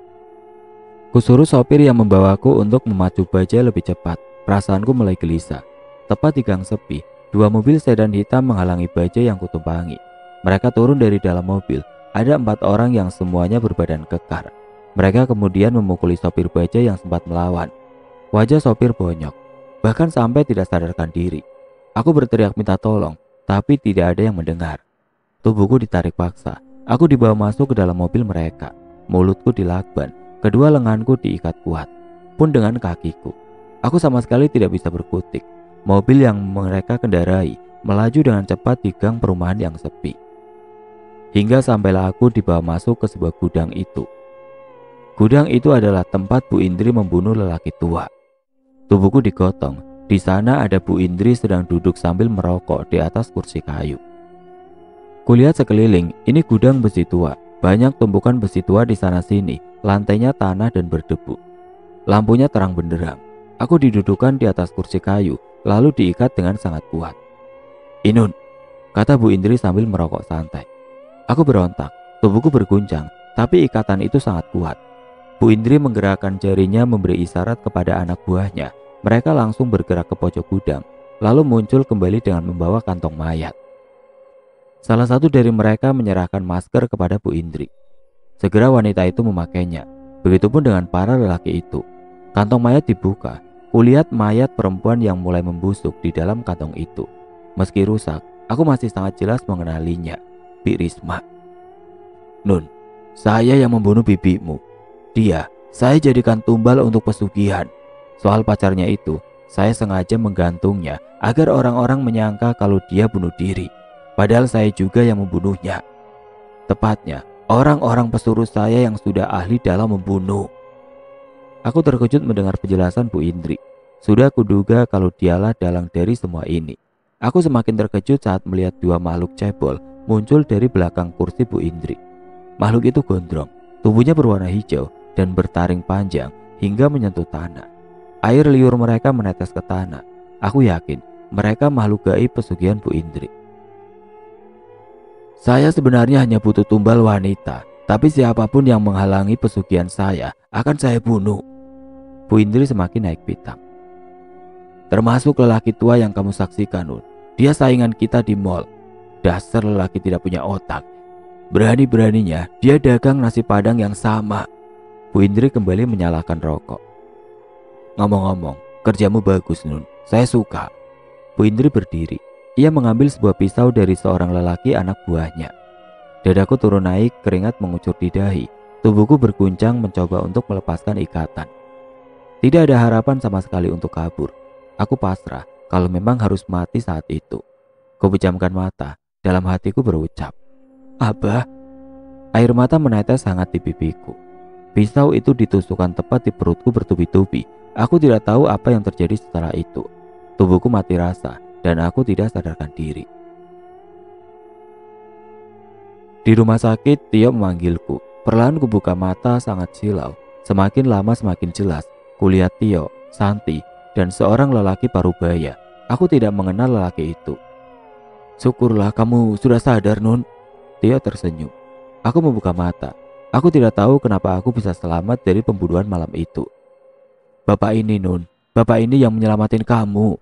Kusuruh sopir yang membawaku untuk memacu bajai lebih cepat. Perasaanku mulai gelisah. Tepat di gang sepi, dua mobil sedan hitam menghalangi bajai yang kutumpangi. Mereka turun dari dalam mobil. Ada empat orang yang semuanya berbadan kekar. Mereka kemudian memukuli sopir bajai yang sempat melawan. Wajah sopir bonyok, bahkan sampai tidak sadarkan diri. Aku berteriak minta tolong, tapi tidak ada yang mendengar. Tubuhku ditarik paksa. Aku dibawa masuk ke dalam mobil mereka. Mulutku dilakban, kedua lenganku diikat kuat. Pun dengan kakiku. Aku sama sekali tidak bisa berkutik. Mobil yang mereka kendarai melaju dengan cepat di gang perumahan yang sepi. Hingga sampailah aku dibawa masuk ke sebuah gudang itu. Gudang itu adalah tempat Bu Indri membunuh lelaki tua. Tubuhku digotong. Di sana ada Bu Indri sedang duduk sambil merokok di atas kursi kayu. Kulihat sekeliling, ini gudang besi tua. Banyak tumpukan besi tua di sana sini. Lantainya tanah dan berdebu. Lampunya terang benderang. Aku didudukan di atas kursi kayu, lalu diikat dengan sangat kuat. "Inun," kata Bu Indri sambil merokok santai. Aku berontak. Tubuhku berguncang, tapi ikatan itu sangat kuat. Bu Indri menggerakkan jarinya memberi isyarat kepada anak buahnya. Mereka langsung bergerak ke pojok gudang, lalu muncul kembali dengan membawa kantong mayat. Salah satu dari mereka menyerahkan masker kepada Bu Indri. Segera wanita itu memakainya. Begitupun dengan para lelaki itu. Kantong mayat dibuka. Kulihat mayat perempuan yang mulai membusuk di dalam kantong itu. Meski rusak, aku masih sangat jelas mengenalinya. Bi Risma. "Nun, saya yang membunuh bibimu. Dia, saya jadikan tumbal untuk pesugihan. Soal pacarnya itu, saya sengaja menggantungnya agar orang-orang menyangka kalau dia bunuh diri. Padahal saya juga yang membunuhnya. Tepatnya, orang-orang pesuruh saya yang sudah ahli dalam membunuh." Aku terkejut mendengar penjelasan Bu Indri. Sudah kuduga kalau dialah dalang dari semua ini. Aku semakin terkejut saat melihat dua makhluk cebol muncul dari belakang kursi Bu Indri. Makhluk itu gondrong, tubuhnya berwarna hijau dan bertaring panjang hingga menyentuh tanah. Air liur mereka menetes ke tanah. Aku yakin mereka makhluk gaib pesugihan Bu Indri. "Saya sebenarnya hanya butuh tumbal wanita, tapi siapapun yang menghalangi pesugihan saya akan saya bunuh." Bu Indri semakin naik pitam. "Termasuk lelaki tua yang kamu saksikan, Nun. Dia saingan kita di mall. Dasar lelaki tidak punya otak. Berani-beraninya dia dagang nasi padang yang sama." Bu Indri kembali menyalakan rokok. "Ngomong-ngomong, kerjamu bagus, Nun. Saya suka." Bu Indri berdiri. Ia mengambil sebuah pisau dari seorang lelaki anak buahnya. Dadaku turun naik, keringat mengucur di dahi. Tubuhku berguncang mencoba untuk melepaskan ikatan. Tidak ada harapan sama sekali untuk kabur. Aku pasrah kalau memang harus mati saat itu. Kupejamkan mata, dalam hatiku berucap, "Abah." Air mata menetes hangat di pipiku. Pisau itu ditusukkan tepat di perutku bertubi-tubi. Aku tidak tahu apa yang terjadi setelah itu. Tubuhku mati rasa dan aku tidak sadarkan diri. Di rumah sakit, Tio memanggilku. Perlahan kubuka mata sangat silau. Semakin lama semakin jelas. Kulihat Tio, Santi, dan seorang lelaki parubaya. Aku tidak mengenal lelaki itu. "Syukurlah kamu sudah sadar, Nun." Tio tersenyum. Aku membuka mata. Aku tidak tahu kenapa aku bisa selamat dari pembunuhan malam itu. Bapak ini, Nun. Bapak ini yang menyelamatin kamu.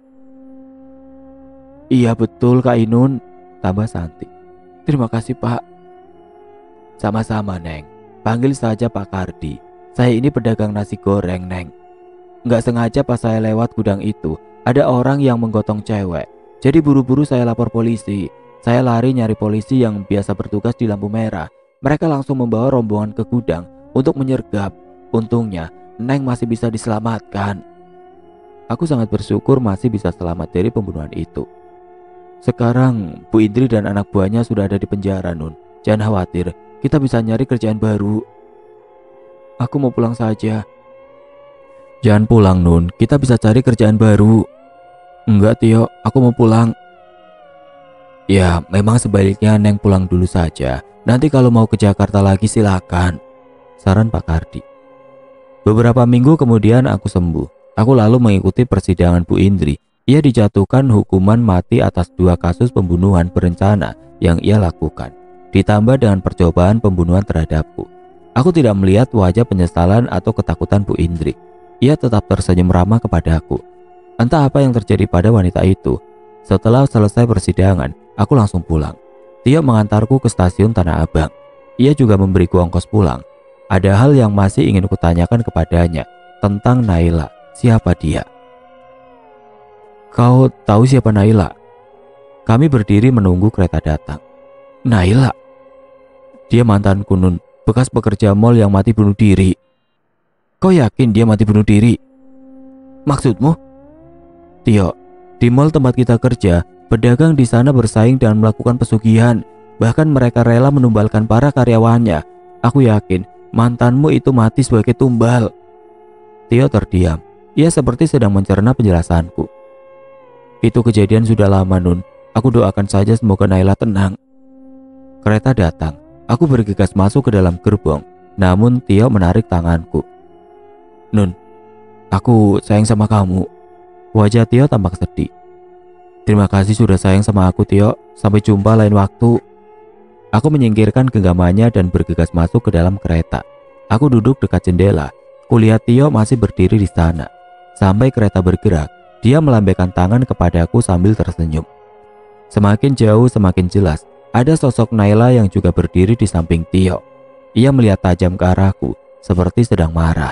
Iya betul, Kak Inun, tambah Santi. Terima kasih, Pak. Sama-sama, Neng. Panggil saja Pak Kardi. Saya ini pedagang nasi goreng, Neng. Nggak sengaja pas saya lewat gudang itu, ada orang yang menggotong cewek. Jadi buru-buru saya lapor polisi. Saya lari nyari polisi yang biasa bertugas di lampu merah. Mereka langsung membawa rombongan ke gudang untuk menyergap. Untungnya, Neng masih bisa diselamatkan. Aku sangat bersyukur masih bisa selamat dari pembunuhan itu. Sekarang Bu Indri dan anak buahnya sudah ada di penjara, Nun. Jangan khawatir, kita bisa nyari kerjaan baru. Aku mau pulang saja. Jangan pulang, Nun. Kita bisa cari kerjaan baru. Enggak, Tio. Aku mau pulang. Ya, memang sebaliknya Neng pulang dulu saja. Nanti kalau mau ke Jakarta lagi silakan. Saran Pak Kardi. Beberapa minggu kemudian aku sembuh. Aku lalu mengikuti persidangan Bu Indri. Ia dijatuhkan hukuman mati atas dua kasus pembunuhan berencana yang ia lakukan, ditambah dengan percobaan pembunuhan terhadapku. Aku tidak melihat wajah penyesalan atau ketakutan Bu Indri. Ia tetap tersenyum ramah kepadaku. Entah apa yang terjadi pada wanita itu. Setelah selesai persidangan, aku langsung pulang. Tio mengantarku ke stasiun Tanah Abang. Ia juga memberiku ongkos pulang. Ada hal yang masih ingin kutanyakan kepadanya tentang Naila. Siapa dia? Kau tahu siapa Naila? Kami berdiri menunggu kereta datang. Naila? Dia mantanku, Nun, bekas pekerja mall yang mati bunuh diri. Kau yakin dia mati bunuh diri? Maksudmu? Tio, di mall tempat kita kerja, pedagang di sana bersaing dan melakukan pesugihan. Bahkan mereka rela menumbalkan para karyawannya. Aku yakin mantanmu itu mati sebagai tumbal. Tio terdiam. Ia seperti sedang mencerna penjelasanku. Itu kejadian sudah lama, Nun. Aku doakan saja semoga Naila tenang. Kereta datang. Aku bergegas masuk ke dalam gerbong. Namun Tio menarik tanganku. Nun, aku sayang sama kamu. Wajah Tio tampak sedih. Terima kasih sudah sayang sama aku, Tio. Sampai jumpa lain waktu. Aku menyingkirkan genggamannya dan bergegas masuk ke dalam kereta. Aku duduk dekat jendela. Kulihat Tio masih berdiri di sana. Sampai kereta bergerak, dia melambaikan tangan kepadaku sambil tersenyum. Semakin jauh semakin jelas, ada sosok Naila yang juga berdiri di samping Tio. Ia melihat tajam ke arahku, seperti sedang marah.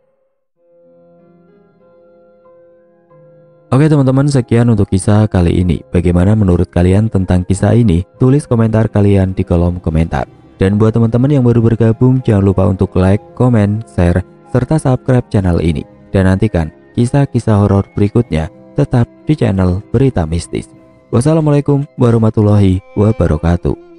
Oke teman-teman, sekian untuk kisah kali ini. Bagaimana menurut kalian tentang kisah ini? Tulis komentar kalian di kolom komentar. Dan buat teman-teman yang baru bergabung, jangan lupa untuk like, komen, share, serta subscribe channel ini. Dan nantikan kisah-kisah horor berikutnya tetap di channel Berita Mistis. Wassalamualaikum warahmatullahi wabarakatuh.